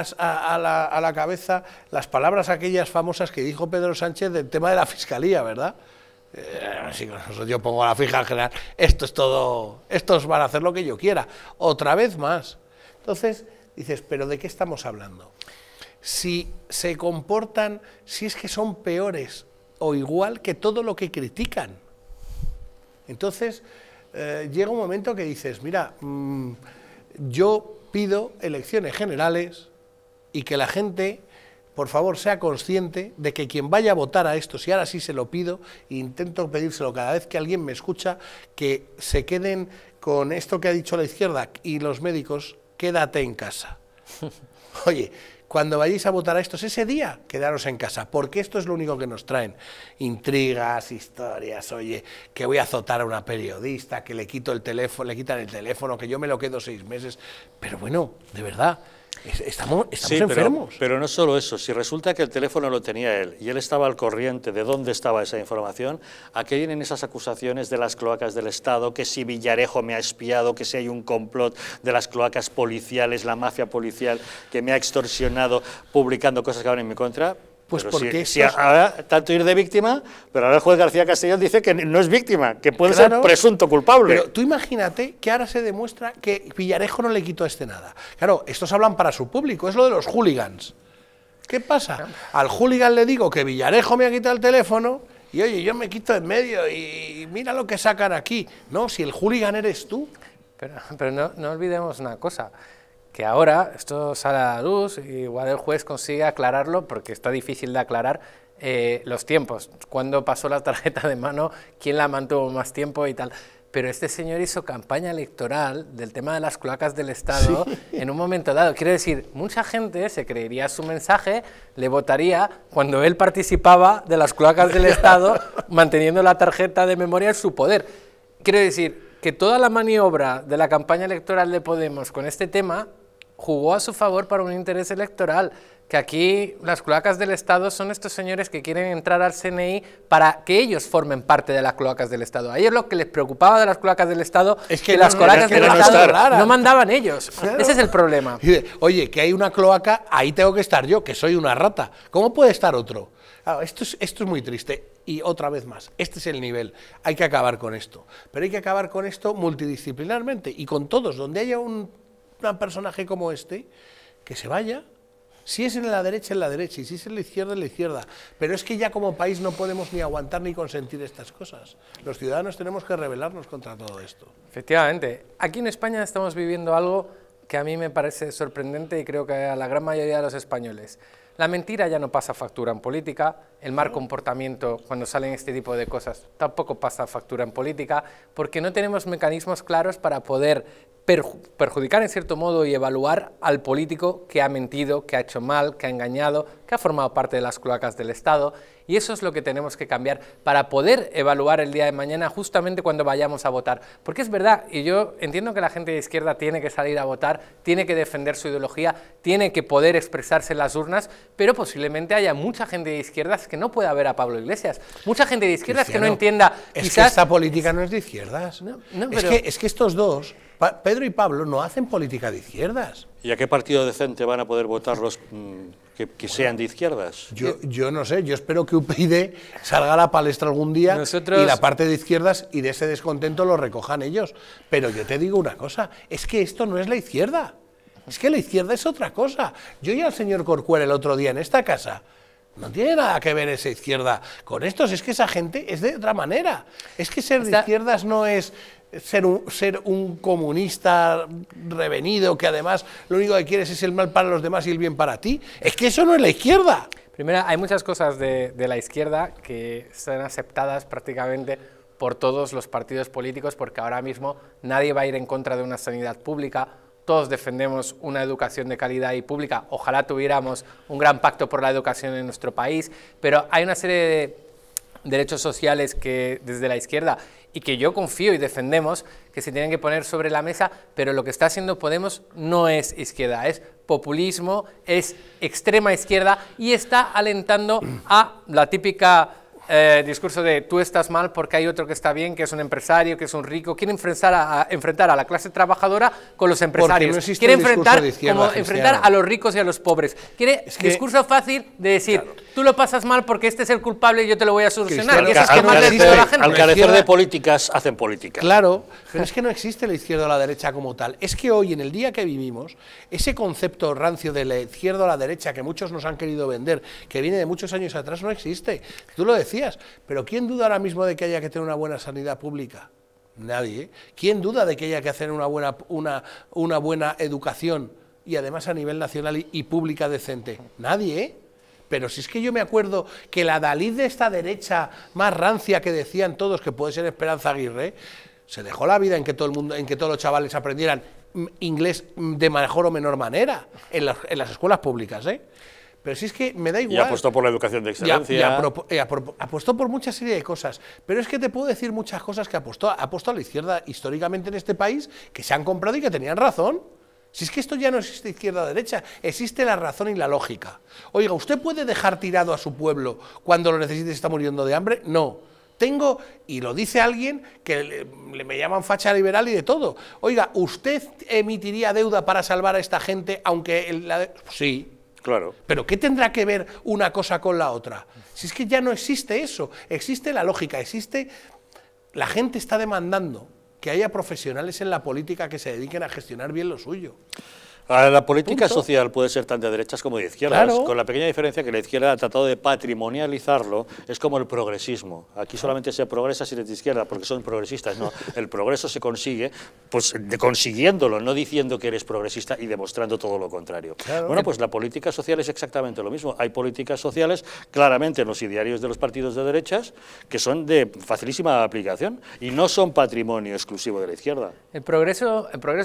a la cabeza las palabras aquellas famosas que dijo Pedro Sánchez del tema de la Fiscalía, ¿verdad? Si yo pongo a la Fiscalía General, esto es todo, estos van a hacer lo que yo quiera, otra vez más. Entonces dices, ¿pero de qué estamos hablando? Si se comportan, si es que son peores o igual que todo lo que critican. Entonces llega un momento que dices, mira, yo pido elecciones generales y que la gente, por favor, sea consciente de que quien vaya a votar a esto, si ahora sí se lo pido, e intento pedírselo cada vez que alguien me escucha, que se queden con esto que ha dicho la izquierda y los médicos, quédate en casa. Oye, cuando vayáis a votar a estos, ese día, quedaros en casa, porque esto es lo único que nos traen. Intrigas, historias, oye, que voy a azotar a una periodista, que le quito el teléfono, le quitan el teléfono, que yo me lo quedo 6 meses. Pero bueno, de verdad, estamos sí, enfermos. Pero no solo eso, si resulta que el teléfono lo tenía él y él estaba al corriente de dónde estaba esa información, ¿a qué vienen esas acusaciones de las cloacas del Estado, que si Villarejo me ha espiado, que si hay un complot de las cloacas policiales, la mafia policial que me ha extorsionado publicando cosas que van en mi contra? Pues pero porque si ahora tanto ir de víctima, pero ahora el juez García Castellón dice que no es víctima, que puede ser presunto culpable. Pero tú imagínate que ahora se demuestra que Villarejo no le quitó a este nada. Claro, estos hablan para su público, es lo de los hooligans. ¿Qué pasa? Al hooligan le digo que Villarejo me ha quitado el teléfono y oye, yo me quito en medio y mira lo que sacan aquí. No, si el hooligan eres tú. Pero no olvidemos una cosa, que ahora esto sale a la luz, y igual el juez consigue aclararlo, porque está difícil de aclarar los tiempos, cuándo pasó la tarjeta de mano, quién la mantuvo más tiempo y tal. Pero este señor hizo campaña electoral del tema de las cloacas del Estado en un momento dado. Quiero decir, mucha gente se creería su mensaje, le votaría cuando él participaba de las cloacas del Estado, manteniendo la tarjeta de memoria en su poder. Quiero decir que toda la maniobra de la campaña electoral de Podemos con este tema jugó a su favor para un interés electoral, que aquí las cloacas del Estado son estos señores que quieren entrar al CNI para que ellos formen parte de las cloacas del Estado. A ellos lo que les preocupaba de las cloacas del Estado es que las cloacas del Estado no mandaban ellos. Claro. Ese es el problema. Oye, que hay una cloaca, ahí tengo que estar yo, que soy una rata. ¿Cómo puede estar otro? Claro, esto es muy triste. Y otra vez más, este es el nivel, hay que acabar con esto. Pero hay que acabar con esto multidisciplinarmente y con todos, donde haya un personaje como este, que se vaya. Si es en la derecha, y si es en la izquierda. Pero es que ya como país no podemos ni aguantar ni consentir estas cosas. Los ciudadanos tenemos que rebelarnos contra todo esto. Efectivamente. Aquí en España estamos viviendo algo que a mí me parece sorprendente y creo que a la gran mayoría de los españoles. La mentira ya no pasa factura en política, el mal comportamiento cuando salen este tipo de cosas tampoco pasa factura en política, porque no tenemos mecanismos claros para poder perjudicar en cierto modo y evaluar al político que ha mentido, que ha hecho mal, que ha engañado, que ha formado parte de las cloacas del Estado, y eso es lo que tenemos que cambiar para poder evaluar el día de mañana justamente cuando vayamos a votar. Porque es verdad, y yo entiendo que la gente de izquierda tiene que salir a votar, tiene que defender su ideología, tiene que poder expresarse en las urnas, pero posiblemente haya mucha gente de izquierdas que no pueda ver a Pablo Iglesias, mucha gente de izquierdas Cristiano, que no entienda. Es que esta política no es de izquierdas. Es que estos dos, Pedro y Pablo, no hacen política de izquierdas. ¿Y a qué partido decente van a poder votar los que sean de izquierdas? Yo no sé, yo espero que UPyD salga a la palestra algún día y la parte de izquierdas y de ese descontento lo recojan ellos. Pero yo te digo una cosa, es que esto no es la izquierda, es que la izquierda es otra cosa. Yo y al señor Corcuera el otro día en esta casa, no tiene nada que ver esa izquierda con estos, es que esa gente es de otra manera. Es que ser de izquierdas no es ser un comunista revenido que además lo único que quieres es el mal para los demás y el bien para ti. Es que eso no es la izquierda. Primero, hay muchas cosas de la izquierda que están aceptadas prácticamente por todos los partidos políticos, porque ahora mismo nadie va a ir en contra de una sanidad pública. Todos defendemos una educación de calidad y pública, ojalá tuviéramos un gran pacto por la educación en nuestro país, pero hay una serie de derechos sociales que desde la izquierda y que yo confío y defendemos que se tienen que poner sobre la mesa, pero lo que está haciendo Podemos no es izquierda, es populismo, es extrema izquierda y está alentando a la típica discurso de tú estás mal porque hay otro que está bien, que es un empresario, que es un rico. Quiere enfrentar a la clase trabajadora con los empresarios. No quiere enfrentar a los ricos y a los pobres. Quiere discurso fácil de decir, tú lo pasas mal porque este es el culpable y yo te lo voy a solucionar. Al carecer de políticas, hacen política. Claro, pero es que no existe la izquierda o la derecha como tal. Es que hoy, en el día que vivimos, ese concepto rancio de la izquierda o la derecha que muchos nos han querido vender, que viene de muchos años atrás, no existe. Tú lo decías. Pero ¿quién duda ahora mismo de que haya que tener una buena sanidad pública? Nadie, ¿eh? ¿Quién duda de que haya que hacer una buena educación y además a nivel nacional y pública decente? Nadie, ¿eh? Pero si es que yo me acuerdo que la Dalí de esta derecha más rancia que decían todos que puede ser Esperanza Aguirre, se dejó la vida en que todo el mundo, en que todos los chavales aprendieran inglés de mejor o menor manera en las escuelas públicas, ¿eh? Pero si es que me da igual. Y apostó por la educación de excelencia. Apostó por mucha serie de cosas. Pero es que te puedo decir muchas cosas que apostó a la izquierda históricamente en este país, que se han comprado y que tenían razón. Si es que esto ya no existe izquierda-derecha, existe la razón y la lógica. Oiga, ¿usted puede dejar tirado a su pueblo cuando lo necesite y está muriendo de hambre? No. Y lo dice alguien que me llaman facha liberal y de todo. Oiga, ¿usted emitiría deuda para salvar a esta gente aunque sí. Claro. ¿Pero qué tendrá que ver una cosa con la otra? Si es que ya no existe eso, existe la lógica, la gente está demandando que haya profesionales en la política que se dediquen a gestionar bien lo suyo. La política social puede ser tan de derechas como de izquierdas, claro, con la pequeña diferencia que la izquierda ha tratado de patrimonializarlo. Es como el progresismo. Aquí solamente se progresa si eres de izquierda, porque son progresistas. No, el progreso se consigue pues consiguiéndolo, no diciendo que eres progresista y demostrando todo lo contrario. Claro. Bueno, pues la política social es exactamente lo mismo. Hay políticas sociales claramente en los idearios de los partidos de derechas que son de facilísima aplicación y no son patrimonio exclusivo de la izquierda. El progreso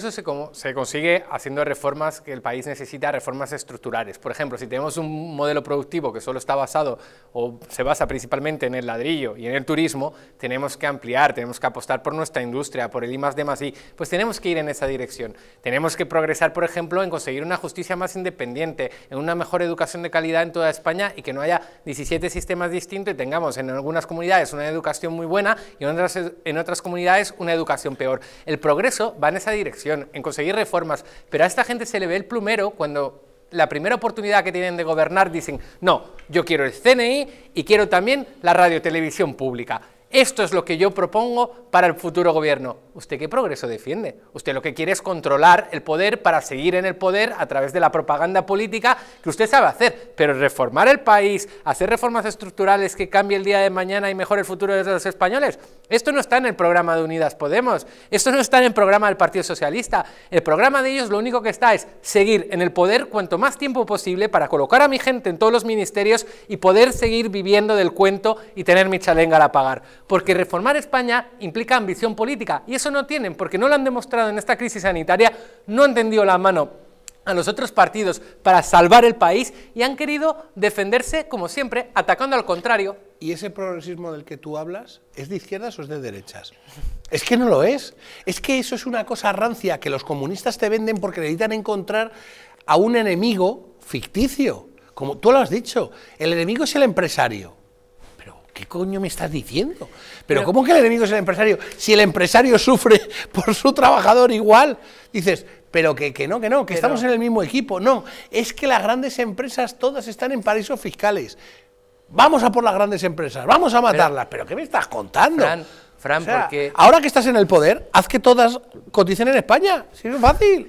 se consigue haciendo reformas que el país necesita, reformas estructurales. Por ejemplo, si tenemos un modelo productivo que solo está basado o se basa principalmente en el ladrillo y en el turismo, tenemos que ampliar, tenemos que apostar por nuestra industria, por el I+D+I, pues tenemos que ir en esa dirección. Tenemos que progresar, por ejemplo, en conseguir una justicia más independiente, en una mejor educación de calidad en toda España y que no haya 17 sistemas distintos y tengamos en algunas comunidades una educación muy buena y en otras comunidades una educación peor. El progreso va en esa dirección, en conseguir reformas, pero a esta gente se le ve el plumero cuando la primera oportunidad que tienen de gobernar dicen, no, yo quiero el CNI y quiero también la radiotelevisión pública. Esto es lo que yo propongo para el futuro gobierno. ¿Usted qué progreso defiende? Usted lo que quiere es controlar el poder para seguir en el poder a través de la propaganda política que usted sabe hacer, pero reformar el país, hacer reformas estructurales que cambie el día de mañana y mejore el futuro de los españoles, esto no está en el programa de Unidas Podemos, esto no está en el programa del Partido Socialista. El programa de ellos lo único que está es seguir en el poder cuanto más tiempo posible para colocar a mi gente en todos los ministerios y poder seguir viviendo del cuento y tener mi chalenga a pagar. Porque reformar España implica ambición política y eso no tienen, porque no lo han demostrado en esta crisis sanitaria, no han tendido la mano a los otros partidos para salvar el país y han querido defenderse, como siempre, atacando al contrario. ¿Y ese progresismo del que tú hablas es de izquierdas o es de derechas? Es que no lo es. Es que eso es una cosa rancia que los comunistas te venden porque necesitan encontrar a un enemigo ficticio. Como tú lo has dicho, el enemigo es el empresario. ¿Qué coño me estás diciendo? Pero ¿cómo que el enemigo es el empresario? Si el empresario sufre por su trabajador igual. Dices, pero que estamos en el mismo equipo. No, es que las grandes empresas todas están en paraísos fiscales. Vamos a por las grandes empresas, vamos a matarlas. ¿Pero qué me estás contando? Fran, o sea, porque... ahora que estás en el poder, haz que todas coticen en España. Si es fácil.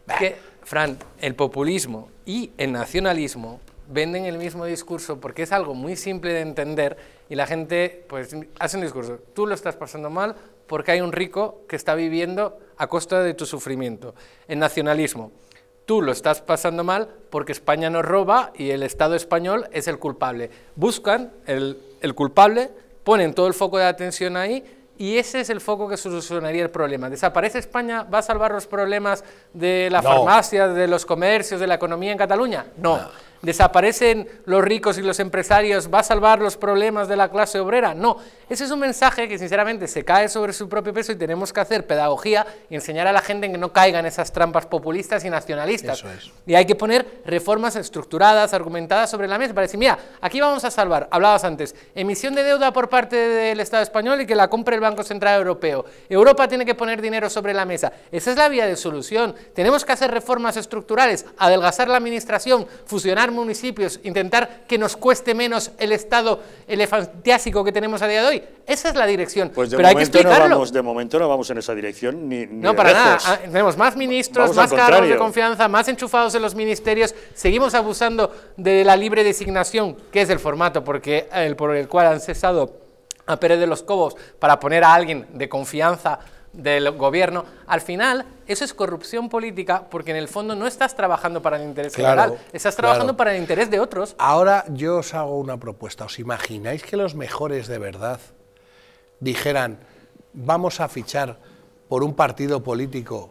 Fran, el populismo y el nacionalismo venden el mismo discurso porque es algo muy simple de entender y la gente pues hace un discurso, tú lo estás pasando mal porque hay un rico que está viviendo a costa de tu sufrimiento. El nacionalismo, tú lo estás pasando mal porque España nos roba y el Estado español es el culpable. Buscan el culpable, ponen todo el foco de atención ahí y ese es el foco que solucionaría el problema. ¿Desaparece España? ¿Va a salvar los problemas de la farmacia, de los comercios, de la economía en Cataluña? No. ¿Desaparecen los ricos y los empresarios? ¿Va a salvar los problemas de la clase obrera? No. Ese es un mensaje que sinceramente se cae sobre su propio peso y tenemos que hacer pedagogía y enseñar a la gente que no caiga en esas trampas populistas y nacionalistas. Eso es. Y hay que poner reformas estructuradas, argumentadas sobre la mesa para decir, mira, aquí vamos a salvar, hablabas antes, emisión de deuda por parte del Estado español y que la compre el Banco Central Europeo. Europa tiene que poner dinero sobre la mesa. Esa es la vía de solución. Tenemos que hacer reformas estructurales, adelgazar la administración, fusionar municipios, intentar que nos cueste menos el Estado elefantiásico que tenemos a día de hoy. Esa es la dirección. Pues pero hay que explicarlo. De momento no vamos en esa dirección ni no, para nada. Tenemos más ministros, más cargos de confianza, más enchufados en los ministerios. Seguimos abusando de la libre designación, que es el formato por el cual han cesado a Pérez de los Cobos para poner a alguien de confianza del gobierno. Al final, eso es corrupción política porque en el fondo no estás trabajando para el interés general, estás trabajando para el interés de otros. Ahora yo os hago una propuesta. ¿Os imagináis que los mejores de verdad dijeran, vamos a fichar por un partido político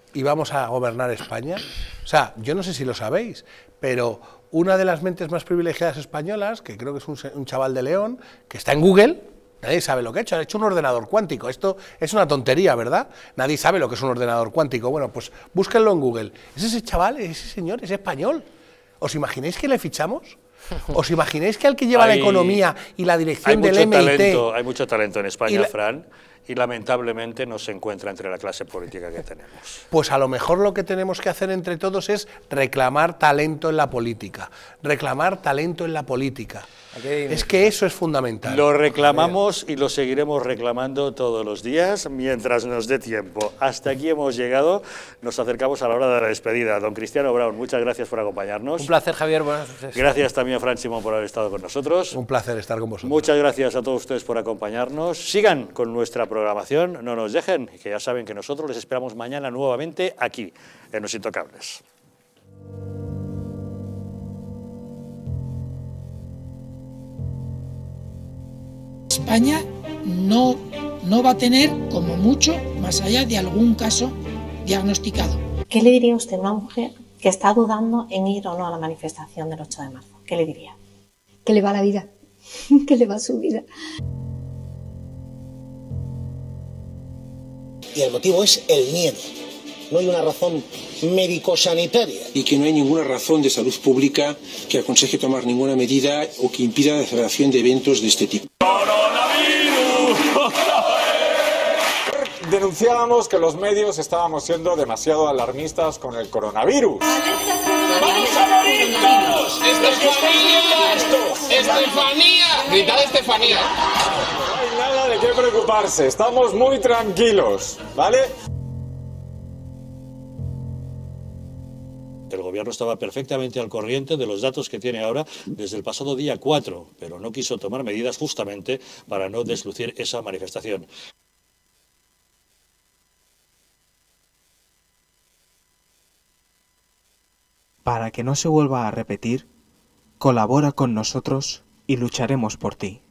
y vamos a gobernar España? O sea, yo no sé si lo sabéis, pero una de las mentes más privilegiadas españolas, que creo que es un chaval de León, que está en Google, nadie sabe lo que ha hecho un ordenador cuántico. Esto es una tontería, ¿verdad? Nadie sabe lo que es un ordenador cuántico. Bueno, pues búsquenlo en Google. Es ese chaval, ese señor, es español. ¿Os imagináis que le fichamos? ¿Os imagináis que al que lleva la economía y la dirección del MIT... Hay mucho talento en España, Fran, y lamentablemente no se encuentra entre la clase política que tenemos. Pues a lo mejor lo que tenemos que hacer entre todos es reclamar talento en la política. Reclamar talento en la política. Es que eso es fundamental. Lo reclamamos y lo seguiremos reclamando todos los días mientras nos dé tiempo. Hasta aquí hemos llegado, nos acercamos a la hora de la despedida. Don Cristiano Brown, muchas gracias por acompañarnos. Un placer, Javier, buenas noches. Gracias también a Fran Simón por haber estado con nosotros. Un placer estar con vosotros. Muchas gracias a todos ustedes por acompañarnos. Sigan con nuestra programación, no nos dejen, que ya saben que nosotros les esperamos mañana nuevamente aquí, en Los Intocables. España no va a tener, como mucho, más allá de algún caso diagnosticado. ¿Qué le diría usted a una mujer que está dudando en ir o no a la manifestación del 8 de marzo? ¿Qué le diría? Que le va la vida, que le va su vida. Y el motivo es el miedo. No hay una razón médico-sanitaria. Y que no hay ninguna razón de salud pública que aconseje tomar ninguna medida o que impida la celebración de eventos de este tipo. Denunciábamos que los medios estábamos siendo demasiado alarmistas con el coronavirus. ¡Vamos a morir todos! ¡Estefanía! ¡Estefanía! Gritad Estefanía. No hay nada de qué preocuparse, estamos muy tranquilos, ¿vale? El gobierno estaba perfectamente al corriente de los datos que tiene ahora desde el pasado día 4, pero no quiso tomar medidas justamente para no deslucir esa manifestación. Para que no se vuelva a repetir, colabora con nosotros y lucharemos por ti.